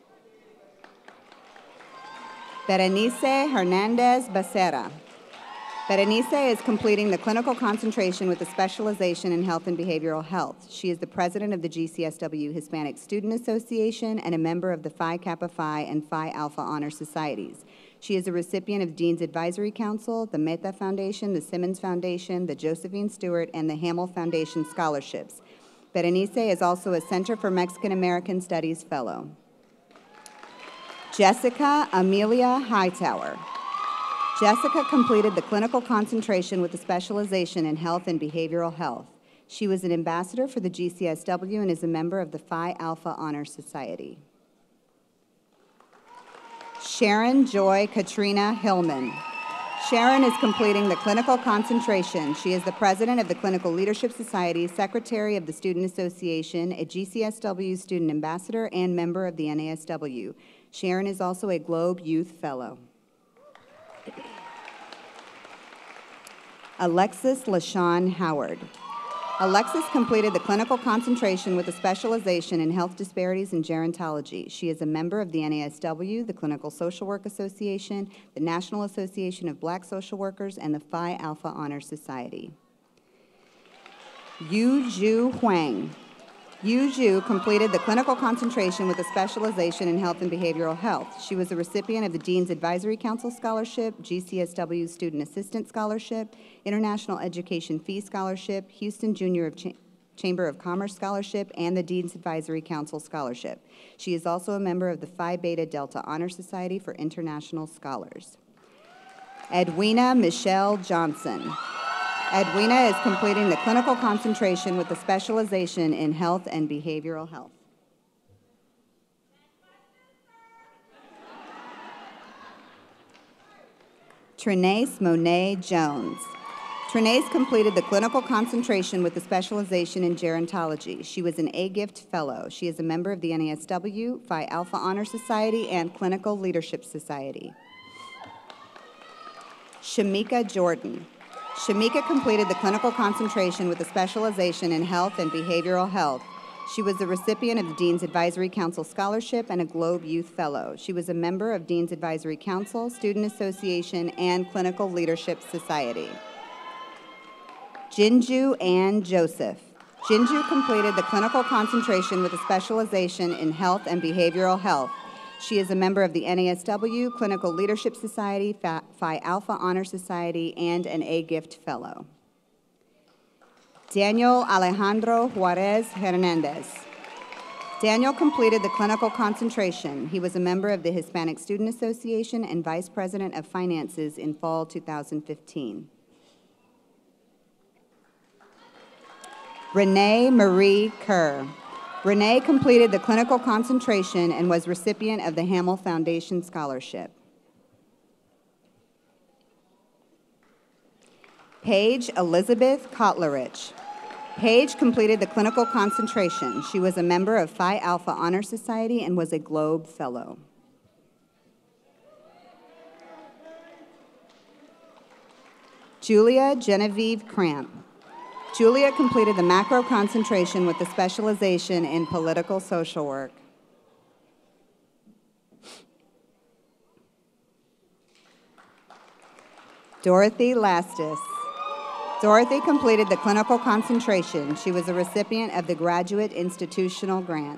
Berenice Hernandez Becerra. Berenice is completing the clinical concentration with a specialization in health and behavioral health. She is the president of the G C S W Hispanic Student Association and a member of the Phi Kappa Phi and Phi Alpha Honor Societies. She is a recipient of Dean's Advisory Council, the Meta Foundation, the Simmons Foundation, the Josephine Stewart, and the Hamill Foundation scholarships. Berenice is also a Center for Mexican American Studies Fellow. Jessica Amelia Hightower. Jessica completed the clinical concentration with a specialization in health and behavioral health. She was an ambassador for the G C S W and is a member of the Phi Alpha Honor Society. Sharon Joy Katrina Hillman. Sharon is completing the clinical concentration. She is the president of the Clinical Leadership Society, secretary of the Student Association, a G C S W student ambassador, and member of the N A S W. Sharon is also a Globe Youth Fellow. Alexis LaShawn Howard. Alexis completed the clinical concentration with a specialization in health disparities and gerontology. She is a member of the N A S W, the Clinical Social Work Association, the National Association of Black Social Workers, and the Phi Alpha Honor Society. Yu Zhu Huang. Yu Zhu completed the clinical concentration with a specialization in health and behavioral health. She was a recipient of the Dean's Advisory Council Scholarship, G C S W Student Assistant Scholarship, International Education Fee Scholarship, Houston Junior of Ch- Chamber of Commerce Scholarship, and the Dean's Advisory Council Scholarship. She is also a member of the Phi Beta Delta Honor Society for International Scholars. Edwina Michelle Johnson. Edwina is completing the clinical concentration with a specialization in health and behavioral health. Trinace Monet Jones. Trenace completed the clinical concentration with a specialization in gerontology. She was an A-Gift Fellow. She is a member of the N A S W, Phi Alpha Honor Society, and Clinical Leadership Society. Shamika Jordan. Shamika completed the clinical concentration with a specialization in health and behavioral health. She was the recipient of the Dean's Advisory Council Scholarship and a Globe Youth Fellow. She was a member of Dean's Advisory Council, Student Association, and Clinical Leadership Society. Jinju Ann Joseph. Jinju completed the clinical concentration with a specialization in health and behavioral health. She is a member of the N A S W, Clinical Leadership Society, Phi Alpha Honor Society, and an A-Gift Fellow. Daniel Alejandro Juarez Hernandez. Daniel completed the clinical concentration. He was a member of the Hispanic Student Association and Vice President of Finances in fall two thousand fifteen. Renee Marie Kerr. Renee completed the clinical concentration and was recipient of the Hamill Foundation Scholarship. Paige Elizabeth Kotlerich. Paige completed the clinical concentration. She was a member of Phi Alpha Honor Society and was a Globe Fellow. Julia Genevieve Cramp. Julia completed the macro concentration with a specialization in political social work. Dorothy Lastis. Dorothy completed the clinical concentration. She was a recipient of the Graduate Institutional Grant.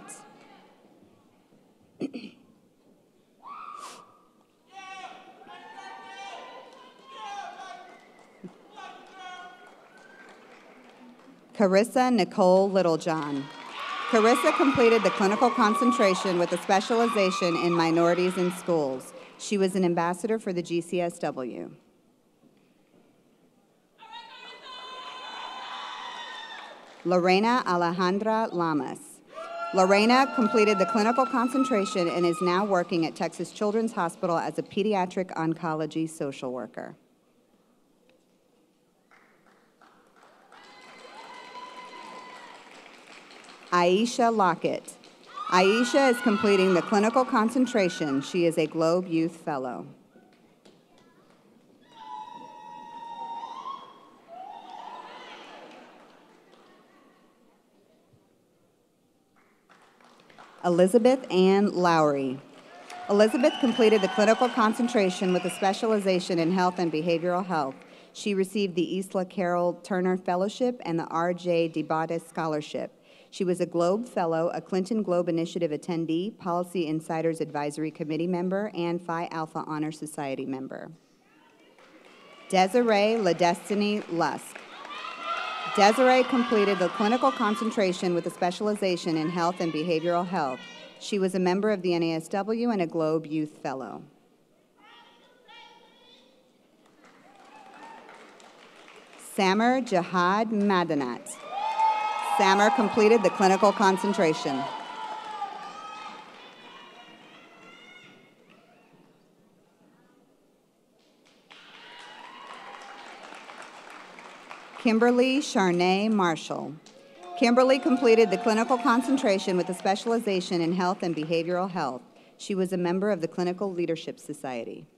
Carissa Nicole Littlejohn. Carissa completed the clinical concentration with a specialization in minorities in schools. She was an ambassador for the G C S W. Lorena Alejandra Lamas. Lorena completed the clinical concentration and is now working at Texas Children's Hospital as a pediatric oncology social worker. Aisha Lockett. Aisha is completing the clinical concentration. She is a Globe Youth Fellow. Elizabeth Ann Lowry. Elizabeth completed the clinical concentration with a specialization in health and behavioral health. She received the Isla Carroll Turner Fellowship and the R J DeBatis Scholarship. She was a Globe Fellow, a Clinton Globe Initiative attendee, Policy Insiders Advisory Committee member, and Phi Alpha Honor Society member. Desiree LaDestiny Lusk. Desiree completed the clinical concentration with a specialization in health and behavioral health. She was a member of the N A S W and a Globe Youth Fellow. Samer Jihad Madanat. Samer completed the clinical concentration. Kimberly Charnay Marshall. Kimberly completed the clinical concentration with a specialization in health and behavioral health. She was a member of the Clinical Leadership Society.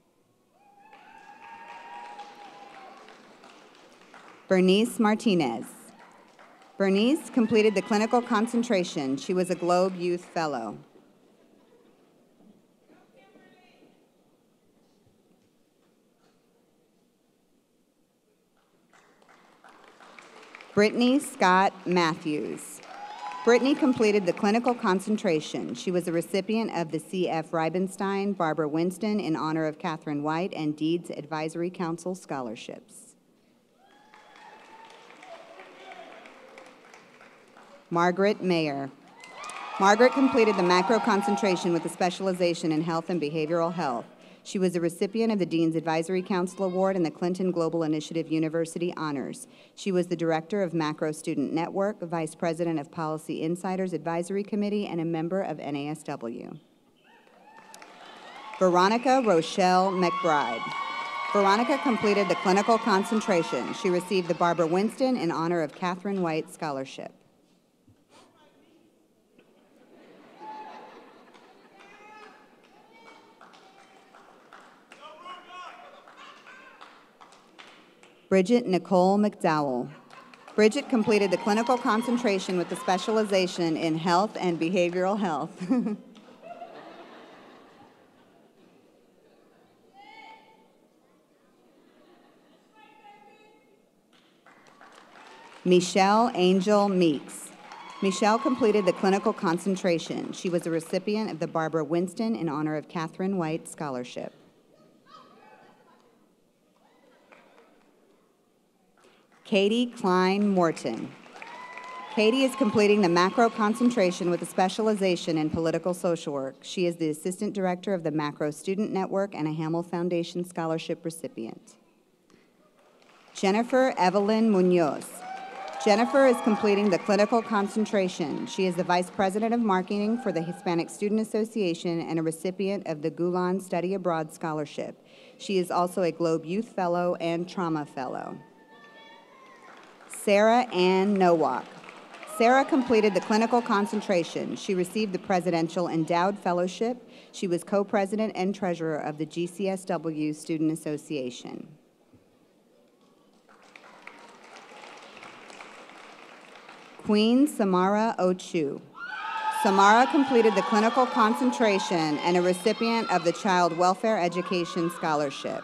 Bernice Martinez. Bernice completed the clinical concentration. She was a Globe Youth Fellow. Brittany Scott Matthews. Brittany completed the clinical concentration. She was a recipient of the C F Reibenstein, Barbara Winston in honor of Catherine White, and Deeds Advisory Council scholarships. Margaret Mayer. Margaret completed the macro concentration with a specialization in health and behavioral health. She was a recipient of the Dean's Advisory Council Award and the Clinton Global Initiative University Honors. She was the director of Macro Student Network, vice president of Policy Insiders Advisory Committee, and a member of N A S W. Veronica Rochelle McBride. Veronica completed the clinical concentration. She received the Barbara Winston in honor of Catherine White Scholarship. Bridget Nicole McDowell. Bridget completed the clinical concentration with a specialization in health and behavioral health. Michelle Angel Meeks. Michelle completed the clinical concentration. She was a recipient of the Barbara Winston in honor of Catherine White Scholarship. Katie Klein Morton. Katie is completing the macro concentration with a specialization in political social work. She is the Assistant Director of the Macro Student Network and a Hamill Foundation Scholarship recipient. Jennifer Evelyn Munoz. Jennifer is completing the clinical concentration. She is the Vice President of Marketing for the Hispanic Student Association and a recipient of the Gulan Study Abroad Scholarship. She is also a Globe Youth Fellow and Trauma Fellow. Sarah Ann Nowak. Sarah completed the clinical concentration. She received the Presidential Endowed Fellowship. She was co-president and treasurer of the G C S W Student Association. Queen Samara Ochu. Samara completed the clinical concentration and a recipient of the Child Welfare Education Scholarship.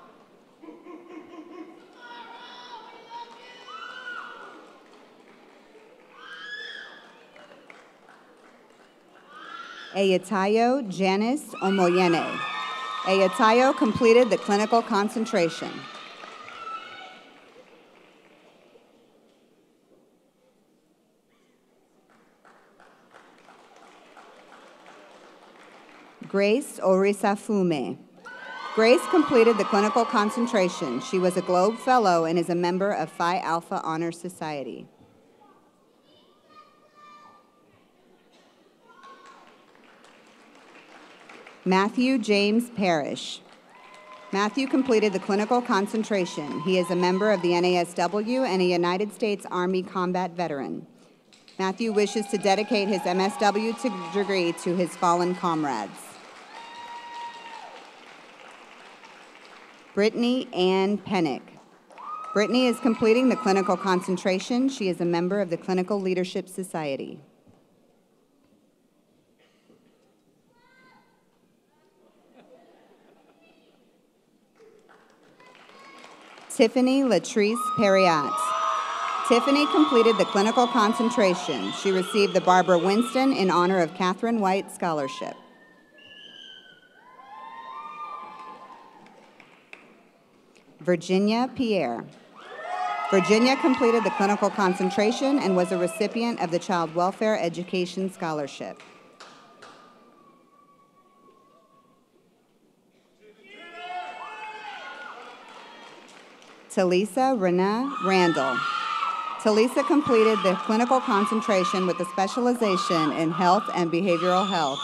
Ayatayo Janice Omoyene. Ayatayo completed the clinical concentration. Grace Orisafume. Grace completed the clinical concentration. She was a Globe Fellow and is a member of Phi Alpha Honor Society. Matthew James Parrish. Matthew completed the clinical concentration. He is a member of the N A S W and a United States Army combat veteran. Matthew wishes to dedicate his M S W degree to his fallen comrades. Brittany Ann Pennick. Brittany is completing the clinical concentration. She is a member of the Clinical Leadership Society. Tiffany Latrice Perriat. Tiffany completed the clinical concentration. She received the Barbara Winston in honor of Catherine White Scholarship. Virginia Pierre. Virginia completed the clinical concentration and was a recipient of the Child Welfare Education Scholarship. Talisa Rena Randall. Talisa completed the clinical concentration with a specialization in health and behavioral health.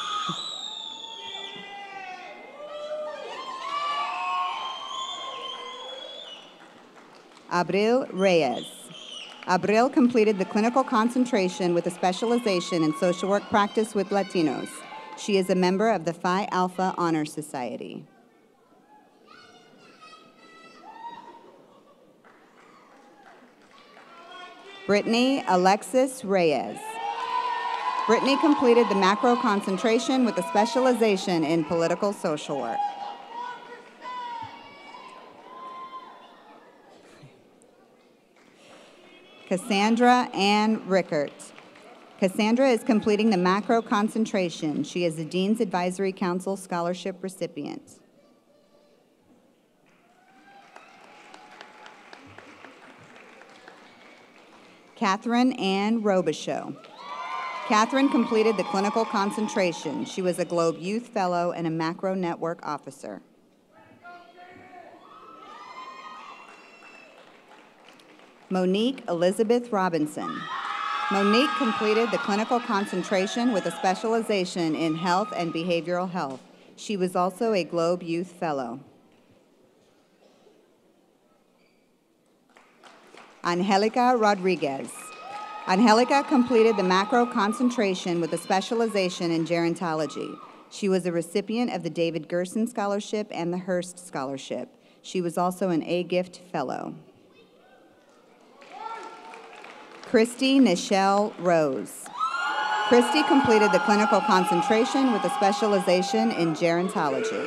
Abril Reyes. Abril completed the clinical concentration with a specialization in social work practice with Latinos. She is a member of the Phi Alpha Honor Society. Brittany Alexis Reyes. Brittany completed the macro concentration with a specialization in political social work. Cassandra Ann Rickert. Cassandra is completing the macro concentration. She is the Dean's Advisory Council Scholarship recipient. Catherine Ann Robichaux. Catherine completed the clinical concentration. She was a Globe Youth Fellow and a Macro Network officer. Monique Elizabeth Robinson. Monique completed the clinical concentration with a specialization in health and behavioral health. She was also a Globe Youth Fellow. Angelica Rodriguez. Angelica completed the macro concentration with a specialization in gerontology. She was a recipient of the David Gerson Scholarship and the Hearst Scholarship. She was also an A-Gift Fellow. Christy Nichelle Rose. Christy completed the clinical concentration with a specialization in gerontology.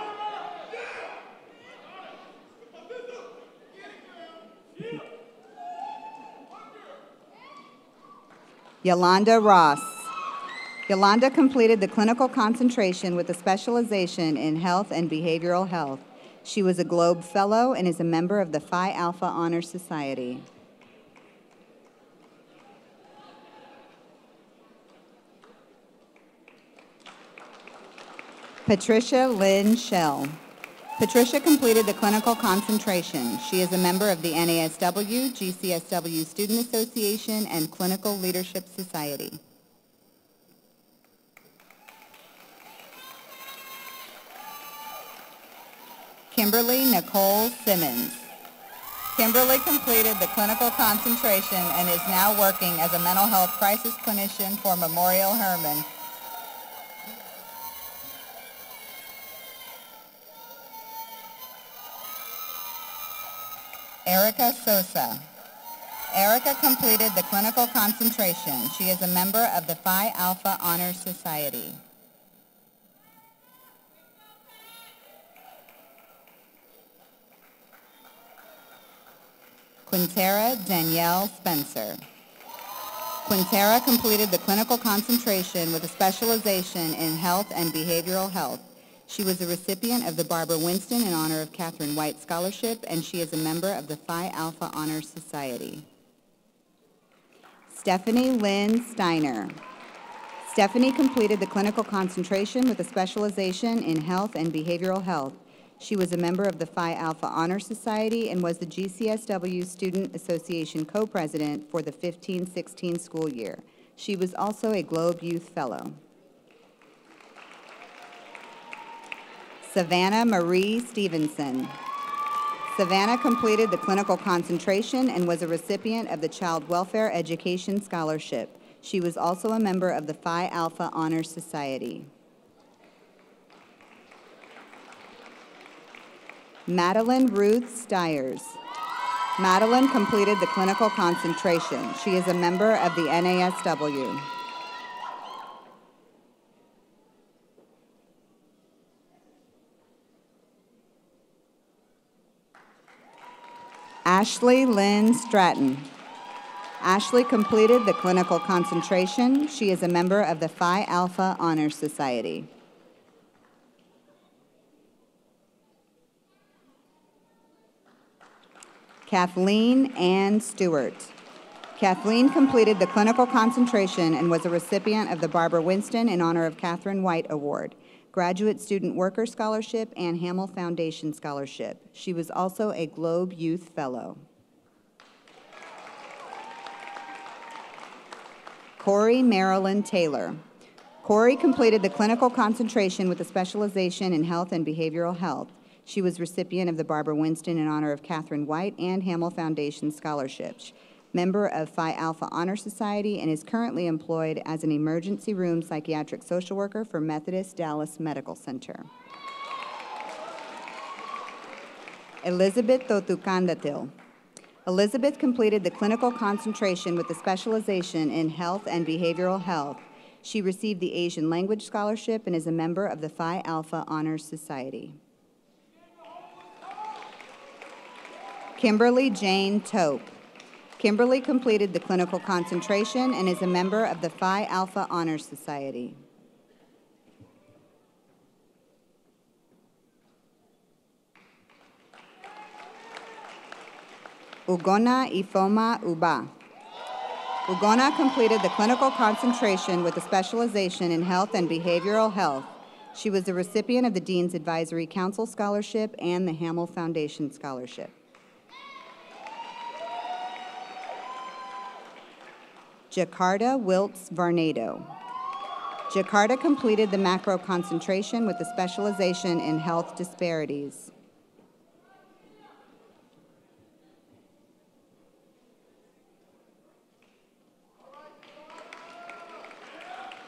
Yolanda Ross. Yolanda completed the clinical concentration with a specialization in health and behavioral health. She was a Globe Fellow and is a member of the Phi Alpha Honor Society. Patricia Lynn Shell. Patricia completed the clinical concentration. She is a member of the N A S W, G C S W Student Association, and Clinical Leadership Society. Kimberly Nicole Simmons. Kimberly completed the clinical concentration and is now working as a mental health crisis clinician for Memorial Hermann. Erica Sosa. Erica completed the clinical concentration. She is a member of the Phi Alpha Honor Society. Quintera Danielle Spencer. Quintera completed the clinical concentration with a specialization in health and behavioral health. She was a recipient of the Barbara Winston in honor of Catherine White Scholarship, and she is a member of the Phi Alpha Honor Society. Stephanie Lynn Steiner. Stephanie completed the clinical concentration with a specialization in health and behavioral health. She was a member of the Phi Alpha Honor Society and was the G C S W Student Association co-president for the fifteen sixteen school year. She was also a Globe Youth Fellow. Savannah Marie Stevenson. Savannah completed the clinical concentration and was a recipient of the Child Welfare Education Scholarship. She was also a member of the Phi Alpha Honor Society. Madeline Ruth Stiers. Madeline completed the clinical concentration. She is a member of the N A S W. Ashley Lynn Stratton. Ashley completed the clinical concentration. She is a member of the Phi Alpha Honor Society. Kathleen Ann Stewart. Kathleen completed the clinical concentration and was a recipient of the Barbara Winston in honor of Catherine White Award, Graduate Student Worker Scholarship, and Hamill Foundation Scholarship. She was also a Globe Youth Fellow. Corey Marilyn Taylor. Corey completed the clinical concentration with a specialization in health and behavioral health. She was recipient of the Barbara Winston in honor of Catherine White and Hamill Foundation Scholarships, member of Phi Alpha Honor Society, and is currently employed as an emergency room psychiatric social worker for Methodist Dallas Medical Center. Elizabeth Totucandatil. Elizabeth completed the clinical concentration with a specialization in health and behavioral health. She received the Asian Language Scholarship and is a member of the Phi Alpha Honor Society. Kimberly Jane Tope. Kimberly completed the clinical concentration and is a member of the Phi Alpha Honor Society. Ugonna Ifoma Uba. Ugonna completed the clinical concentration with a specialization in health and behavioral health. She was the recipient of the Dean's Advisory Council Scholarship and the Hamill Foundation Scholarship. Jakarta Wiltz Varnado. Jakarta completed the macro concentration with a specialization in health disparities.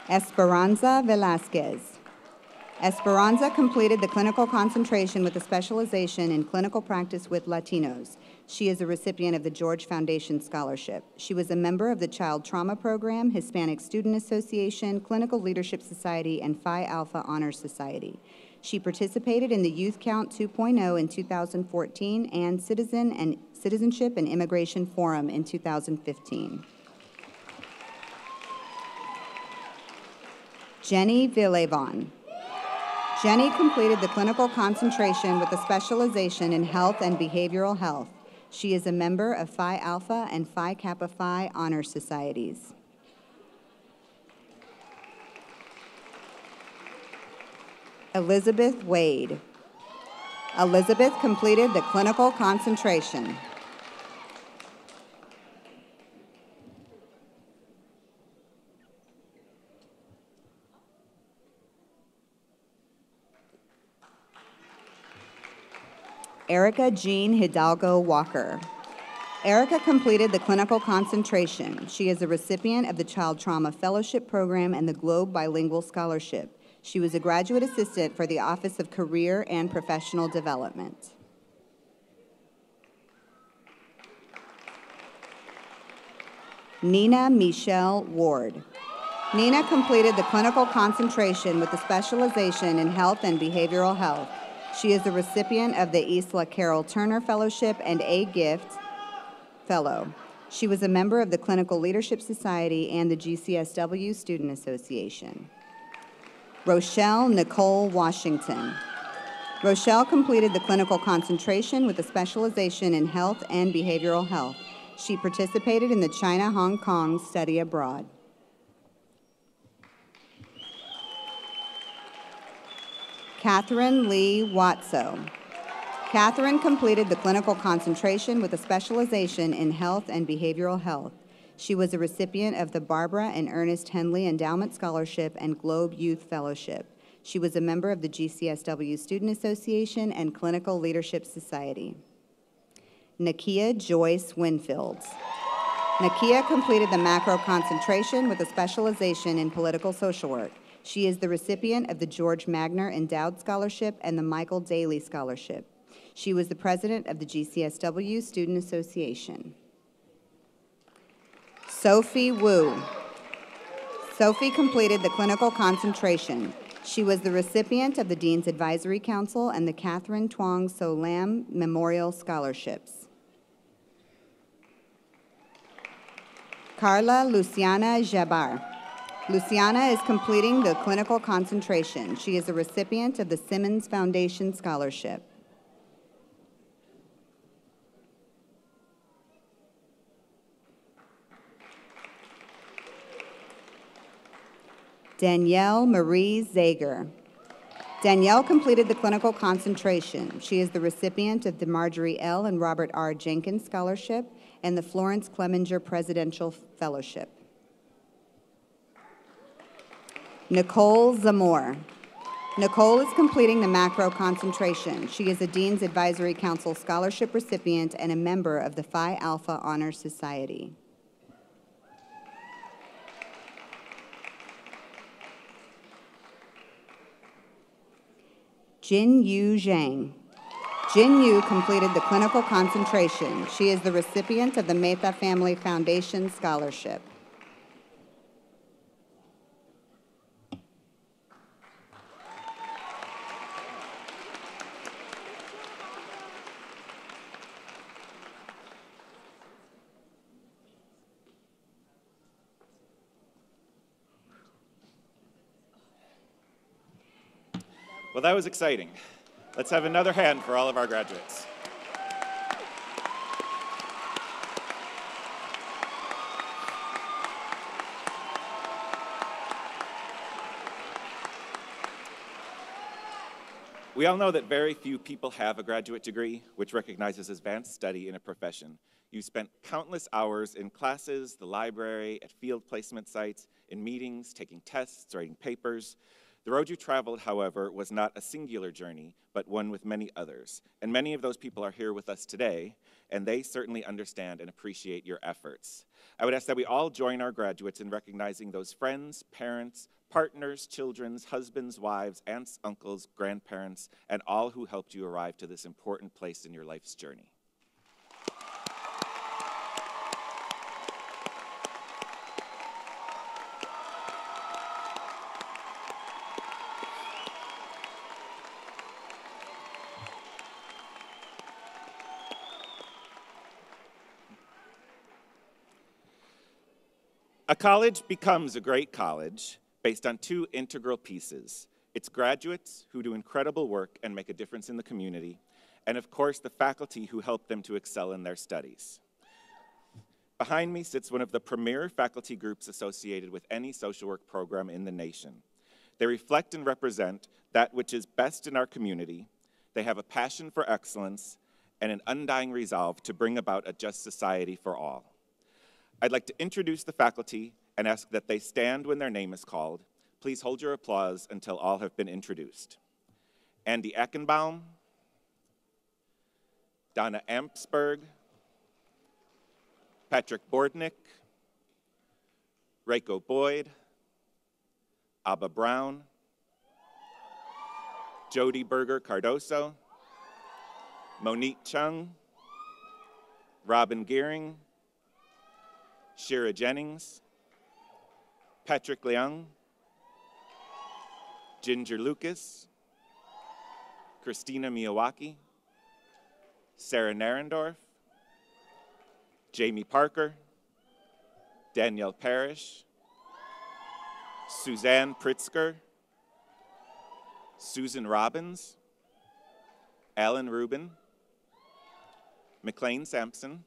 Esperanza Velasquez. Esperanza completed the clinical concentration with a specialization in clinical practice with Latinos. She is a recipient of the George Foundation Scholarship. She was a member of the Child Trauma Program, Hispanic Student Association, Clinical Leadership Society, and Phi Alpha Honor Society. She participated in the Youth Count two point oh in two thousand fourteen and Citizen and Citizenship and Immigration Forum in two thousand fifteen. Jenny Villevon. Jenny completed the clinical concentration with a specialization in health and behavioral health. She is a member of Phi Alpha and Phi Kappa Phi Honor Societies. Elizabeth Wade. Elizabeth completed the clinical concentration. Erica Jean Hidalgo Walker. Erica completed the clinical concentration. She is a recipient of the Child Trauma Fellowship Program and the Globe Bilingual Scholarship. She was a graduate assistant for the Office of Career and Professional Development. Nina Michelle Ward. Nina completed the clinical concentration with a specialization in health and behavioral health. She is a recipient of the Isla Carol Turner Fellowship and a Gift Fellow. She was a member of the Clinical Leadership Society and the G C S W Student Association. Rochelle Nicole Washington. Rochelle completed the clinical concentration with a specialization in health and behavioral health. She participated in the China-Hong Kong Study Abroad. Catherine Lee Watso. Catherine completed the clinical concentration with a specialization in health and behavioral health. She was a recipient of the Barbara and Ernest Henley Endowment Scholarship and Globe Youth Fellowship. She was a member of the G C S W Student Association and Clinical Leadership Society. Nakia Joyce Winfield. Nakia completed the macro concentration with a specialization in political social work. She is the recipient of the George Magner Endowed Scholarship and the Michael Daly Scholarship. She was the president of the G C S W Student Association. Sophie Wu. Sophie completed the clinical concentration. She was the recipient of the Dean's Advisory Council and the Catherine Twong So Lam Memorial Scholarships. Carla Luciana Jabar. Luciana is completing the clinical concentration. She is a recipient of the Simmons Foundation Scholarship. Danielle Marie Zager. Danielle completed the clinical concentration. She is the recipient of the Marjorie L. and Robert R. Jenkins Scholarship and the Florence Clemenger Presidential Fellowship. Nicole Zamore. Nicole is completing the macro concentration. She is a Dean's Advisory Council Scholarship recipient and a member of the Phi Alpha Honor Society. Jin Yu Zhang. Jin Yu completed the clinical concentration. She is the recipient of the Mehta Family Foundation Scholarship. Well, that was exciting. Let's have another hand for all of our graduates. We all know that very few people have a graduate degree, which recognizes advanced study in a profession. You spent countless hours in classes, the library, at field placement sites, in meetings, taking tests, writing papers. The road you traveled, however, was not a singular journey, but one with many others. And many of those people are here with us today, and they certainly understand and appreciate your efforts. I would ask that we all join our graduates in recognizing those friends, parents, partners, children, husbands, wives, aunts, uncles, grandparents, and all who helped you arrive to this important place in your life's journey. A college becomes a great college based on two integral pieces: its graduates, who do incredible work and make a difference in the community, and of course the faculty who help them to excel in their studies. Behind me sits one of the premier faculty groups associated with any social work program in the nation. They reflect and represent that which is best in our community. They have a passion for excellence and an undying resolve to bring about a just society for all. I'd like to introduce the faculty and ask that they stand when their name is called. Please hold your applause until all have been introduced. Andy Ackenbaum, Donna Ampsberg, Patrick Bordnick, Reiko Boyd, Abba Brown, Jody Berger Cardoso, Monique Chung, Robin Gearing, Shira Jennings, Patrick Leung, Ginger Lucas, Christina Miyawaki, Sarah Narendorf, Jamie Parker, Danielle Parrish, Suzanne Pritzker, Susan Robbins, Alan Rubin, McLean Sampson,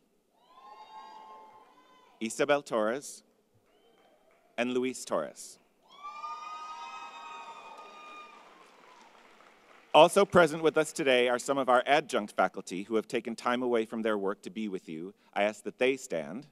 Isabel Torres, and Luis Torres. Also present with us today are some of our adjunct faculty who have taken time away from their work to be with you. I ask that they stand.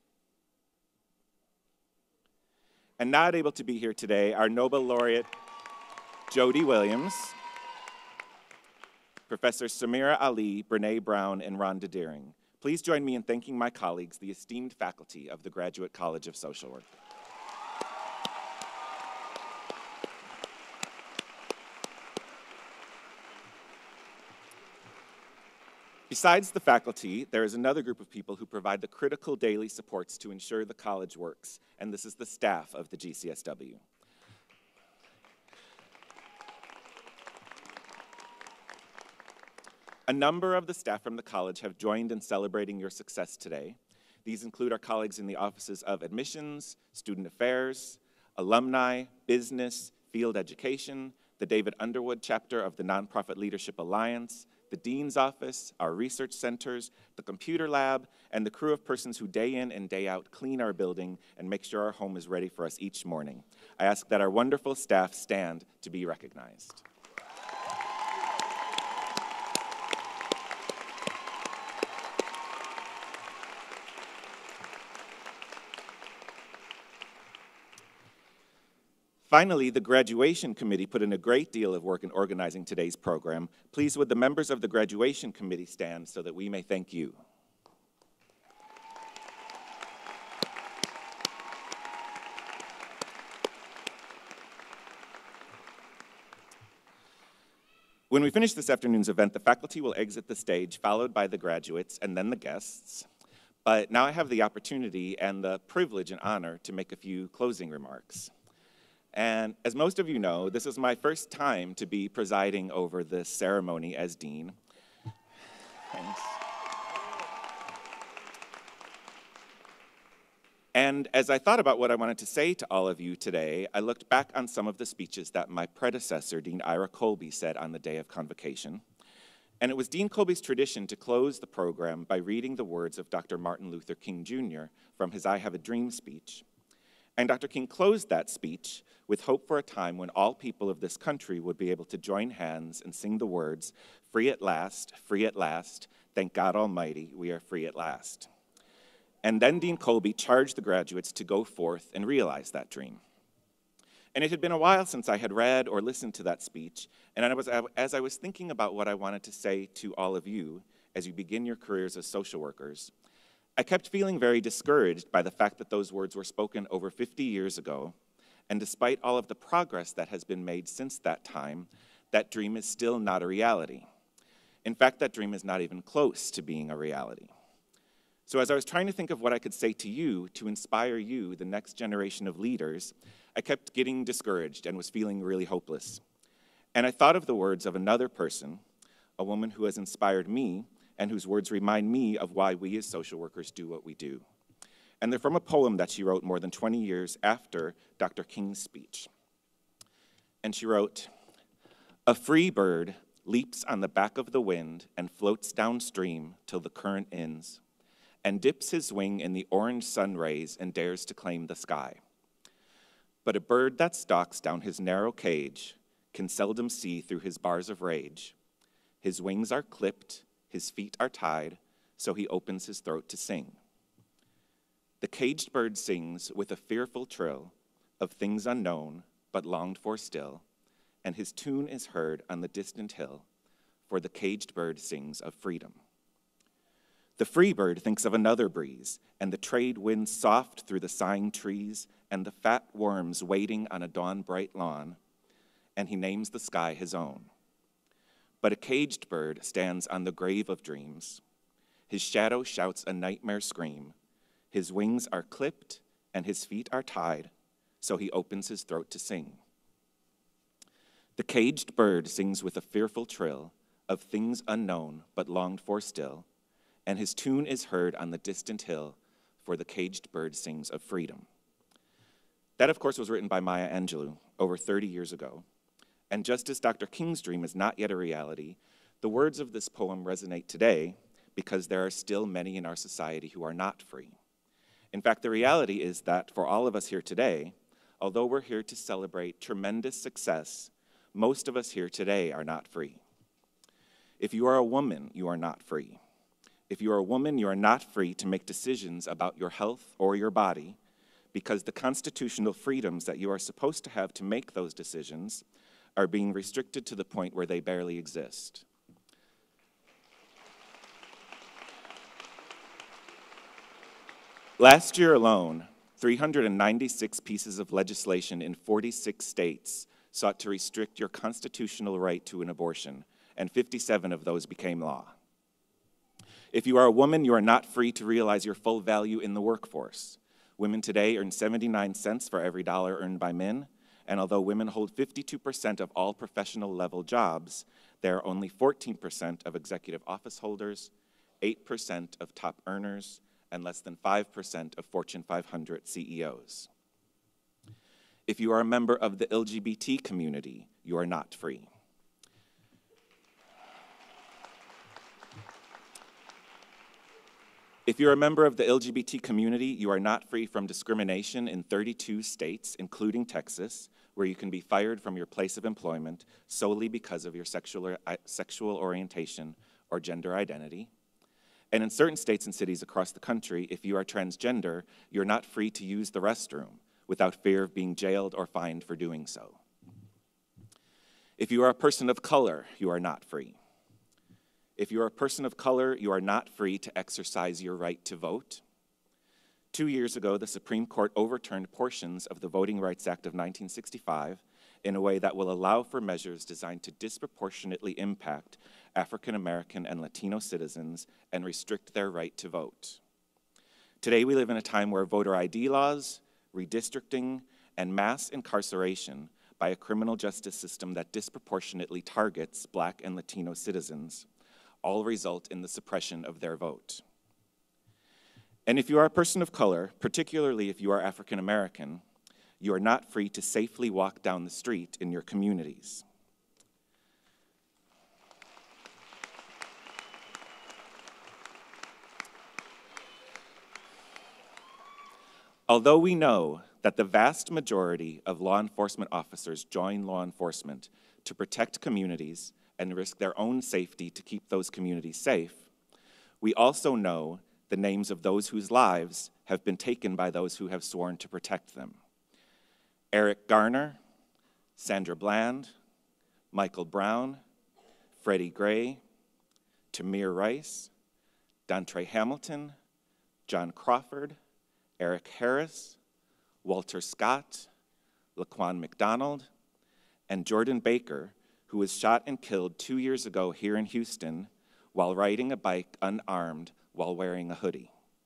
And not able to be here today are Nobel laureate Jody Williams, Professor Samira Ali, Brene Brown, and Rhonda Deering. Please join me in thanking my colleagues, the esteemed faculty of the Graduate College of Social Work. Besides the faculty, there is another group of people who provide the critical daily supports to ensure the college works, and this is the staff of the G C S W. A number of the staff from the college have joined in celebrating your success today. These include our colleagues in the offices of admissions, student affairs, alumni, business, field education, the David Underwood chapter of the Nonprofit Leadership Alliance, the dean's office, our research centers, the computer lab, and the crew of persons who day in and day out clean our building and make sure our home is ready for us each morning. I ask that our wonderful staff stand to be recognized. Finally, the graduation committee put in a great deal of work in organizing today's program. Please would the members of the graduation committee stand so that we may thank you. When we finish this afternoon's event, the faculty will exit the stage, followed by the graduates and then the guests. But now I have the opportunity and the privilege and honor to make a few closing remarks. And as most of you know, this is my first time to be presiding over this ceremony as dean. Thanks. And as I thought about what I wanted to say to all of you today, I looked back on some of the speeches that my predecessor, Dean Ira Colby, said on the day of convocation. And it was Dean Colby's tradition to close the program by reading the words of Doctor Martin Luther King Junior from his I Have a Dream speech. And Doctor King closed that speech with hope for a time when all people of this country would be able to join hands and sing the words, "Free at last, free at last, thank God Almighty, we are free at last." And then Dean Colby charged the graduates to go forth and realize that dream. And it had been a while since I had read or listened to that speech, and I was, as I was thinking about what I wanted to say to all of you as you begin your careers as social workers, I kept feeling very discouraged by the fact that those words were spoken over fifty years ago, and despite all of the progress that has been made since that time, that dream is still not a reality. In fact, that dream is not even close to being a reality. So as I was trying to think of what I could say to you to inspire you, the next generation of leaders, I kept getting discouraged and was feeling really hopeless. And I thought of the words of another person, a woman who has inspired me and whose words remind me of why we as social workers do what we do. And they're from a poem that she wrote more than twenty years after Doctor King's speech. And she wrote, "A free bird leaps on the back of the wind and floats downstream till the current ends, and dips his wing in the orange sun rays and dares to claim the sky. But a bird that stalks down his narrow cage can seldom see through his bars of rage. His wings are clipped, his feet are tied, so he opens his throat to sing. The caged bird sings with a fearful trill of things unknown but longed for still, and his tune is heard on the distant hill, for the caged bird sings of freedom. The free bird thinks of another breeze, and the trade wind soft through the sighing trees, and the fat worms waiting on a dawn-bright lawn, and he names the sky his own. But a caged bird stands on the grave of dreams. His shadow shouts a nightmare scream. His wings are clipped, and his feet are tied, so he opens his throat to sing. The caged bird sings with a fearful trill of things unknown but longed for still, and his tune is heard on the distant hill, for the caged bird sings of freedom." That, of course, was written by Maya Angelou over thirty years ago. And just as Doctor King's dream is not yet a reality, the words of this poem resonate today because there are still many in our society who are not free. In fact, the reality is that for all of us here today, although we're here to celebrate tremendous success, most of us here today are not free. If you are a woman, you are not free. If you are a woman, you are not free to make decisions about your health or your body because the constitutional freedoms that you are supposed to have to make those decisions are being restricted to the point where they barely exist. Last year alone, three hundred ninety-six pieces of legislation in forty-six states sought to restrict your constitutional right to an abortion, and fifty-seven of those became law. If you are a woman, you are not free to realize your full value in the workforce. Women today earn seventy-nine cents for every dollar earned by men, and although women hold fifty-two percent of all professional level jobs, there are only fourteen percent of executive office holders, eight percent of top earners, and less than five percent of Fortune five hundred C E Os. If you are a member of the L G B T community, you are not free. If you're a member of the L G B T community, you are not free from discrimination in thirty-two states, including Texas, where you can be fired from your place of employment solely because of your sexual, uh, sexual orientation or gender identity. And in certain states and cities across the country, if you are transgender, you're not free to use the restroom without fear of being jailed or fined for doing so. If you are a person of color, you are not free. If you are a person of color, you are not free to exercise your right to vote. Two years ago, the Supreme Court overturned portions of the Voting Rights Act of nineteen sixty-five in a way that will allow for measures designed to disproportionately impact African American and Latino citizens and restrict their right to vote. Today, we live in a time where voter I D laws, redistricting, and mass incarceration by a criminal justice system that disproportionately targets Black and Latino citizens all result in the suppression of their vote. And if you are a person of color, particularly if you are African American, you are not free to safely walk down the street in your communities. Although we know that the vast majority of law enforcement officers join law enforcement to protect communities and risk their own safety to keep those communities safe, we also know the names of those whose lives have been taken by those who have sworn to protect them. Eric Garner, Sandra Bland, Michael Brown, Freddie Gray, Tamir Rice, Dontre Hamilton, John Crawford, Eric Harris, Walter Scott, Laquan McDonald, and Jordan Baker, who was shot and killed two years ago here in Houston while riding a bike unarmed while wearing a hoodie.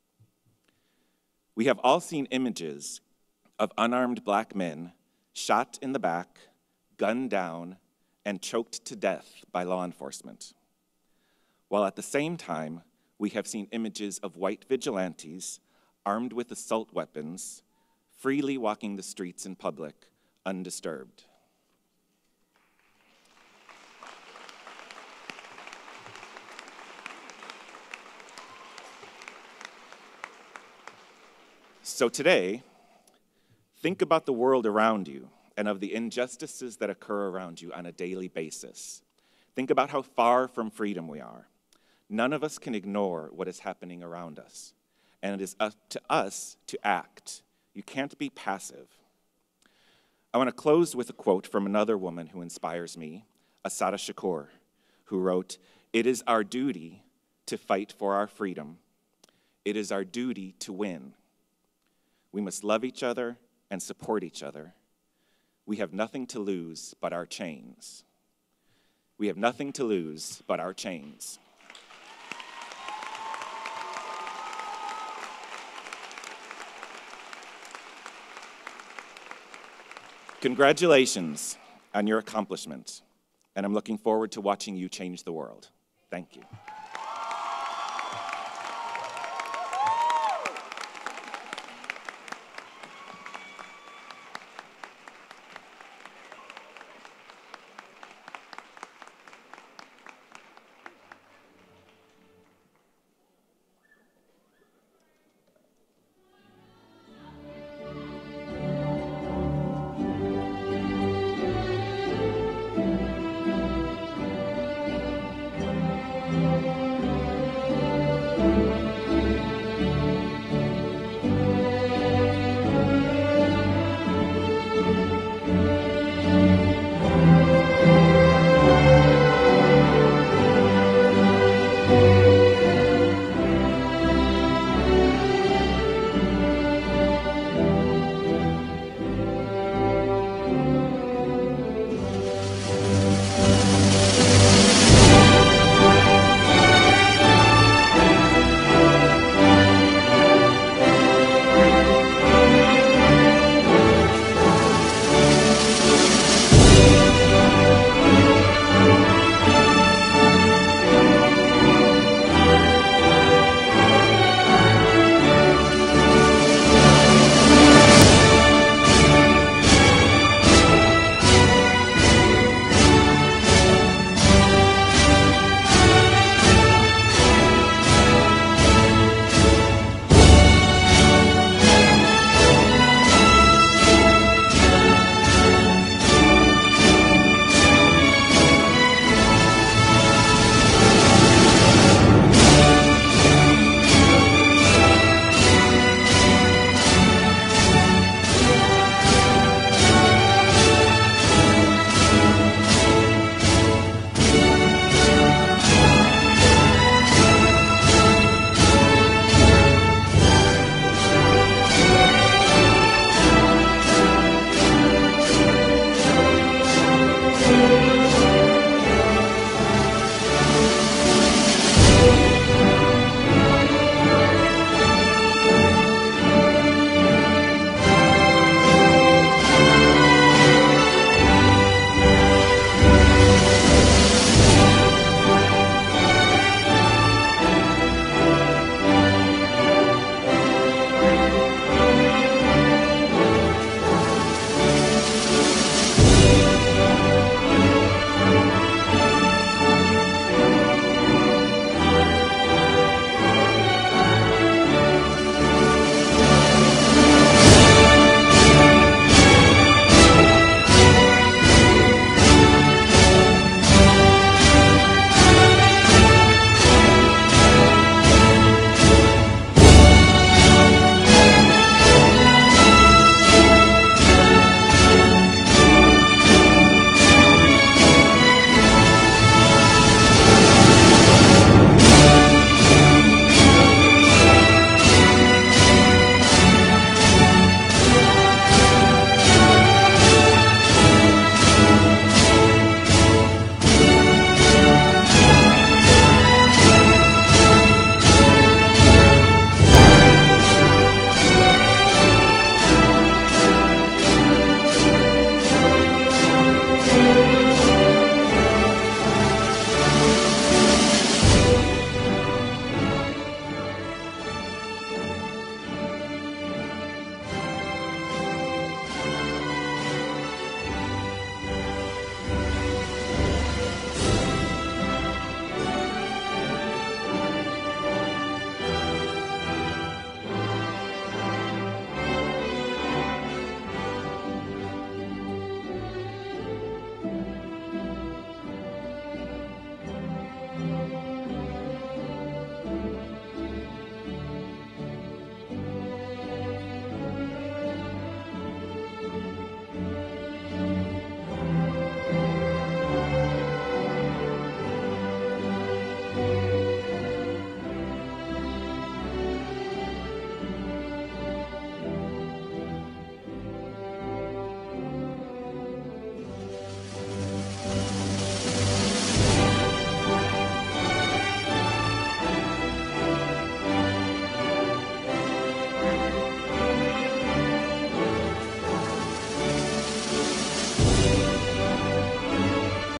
We have all seen images of unarmed black men shot in the back, gunned down, and choked to death by law enforcement. While at the same time, we have seen images of white vigilantes armed with assault weapons, freely walking the streets in public, undisturbed. So today, think about the world around you and of the injustices that occur around you on a daily basis. Think about how far from freedom we are. None of us can ignore what is happening around us, and it is up to us to act. You can't be passive. I want to close with a quote from another woman who inspires me, Assata Shakur, who wrote, "It is our duty to fight for our freedom. It is our duty to win. We must love each other and support each other. We have nothing to lose but our chains. We have nothing to lose but our chains." Congratulations on your accomplishment, and I'm looking forward to watching you change the world. Thank you.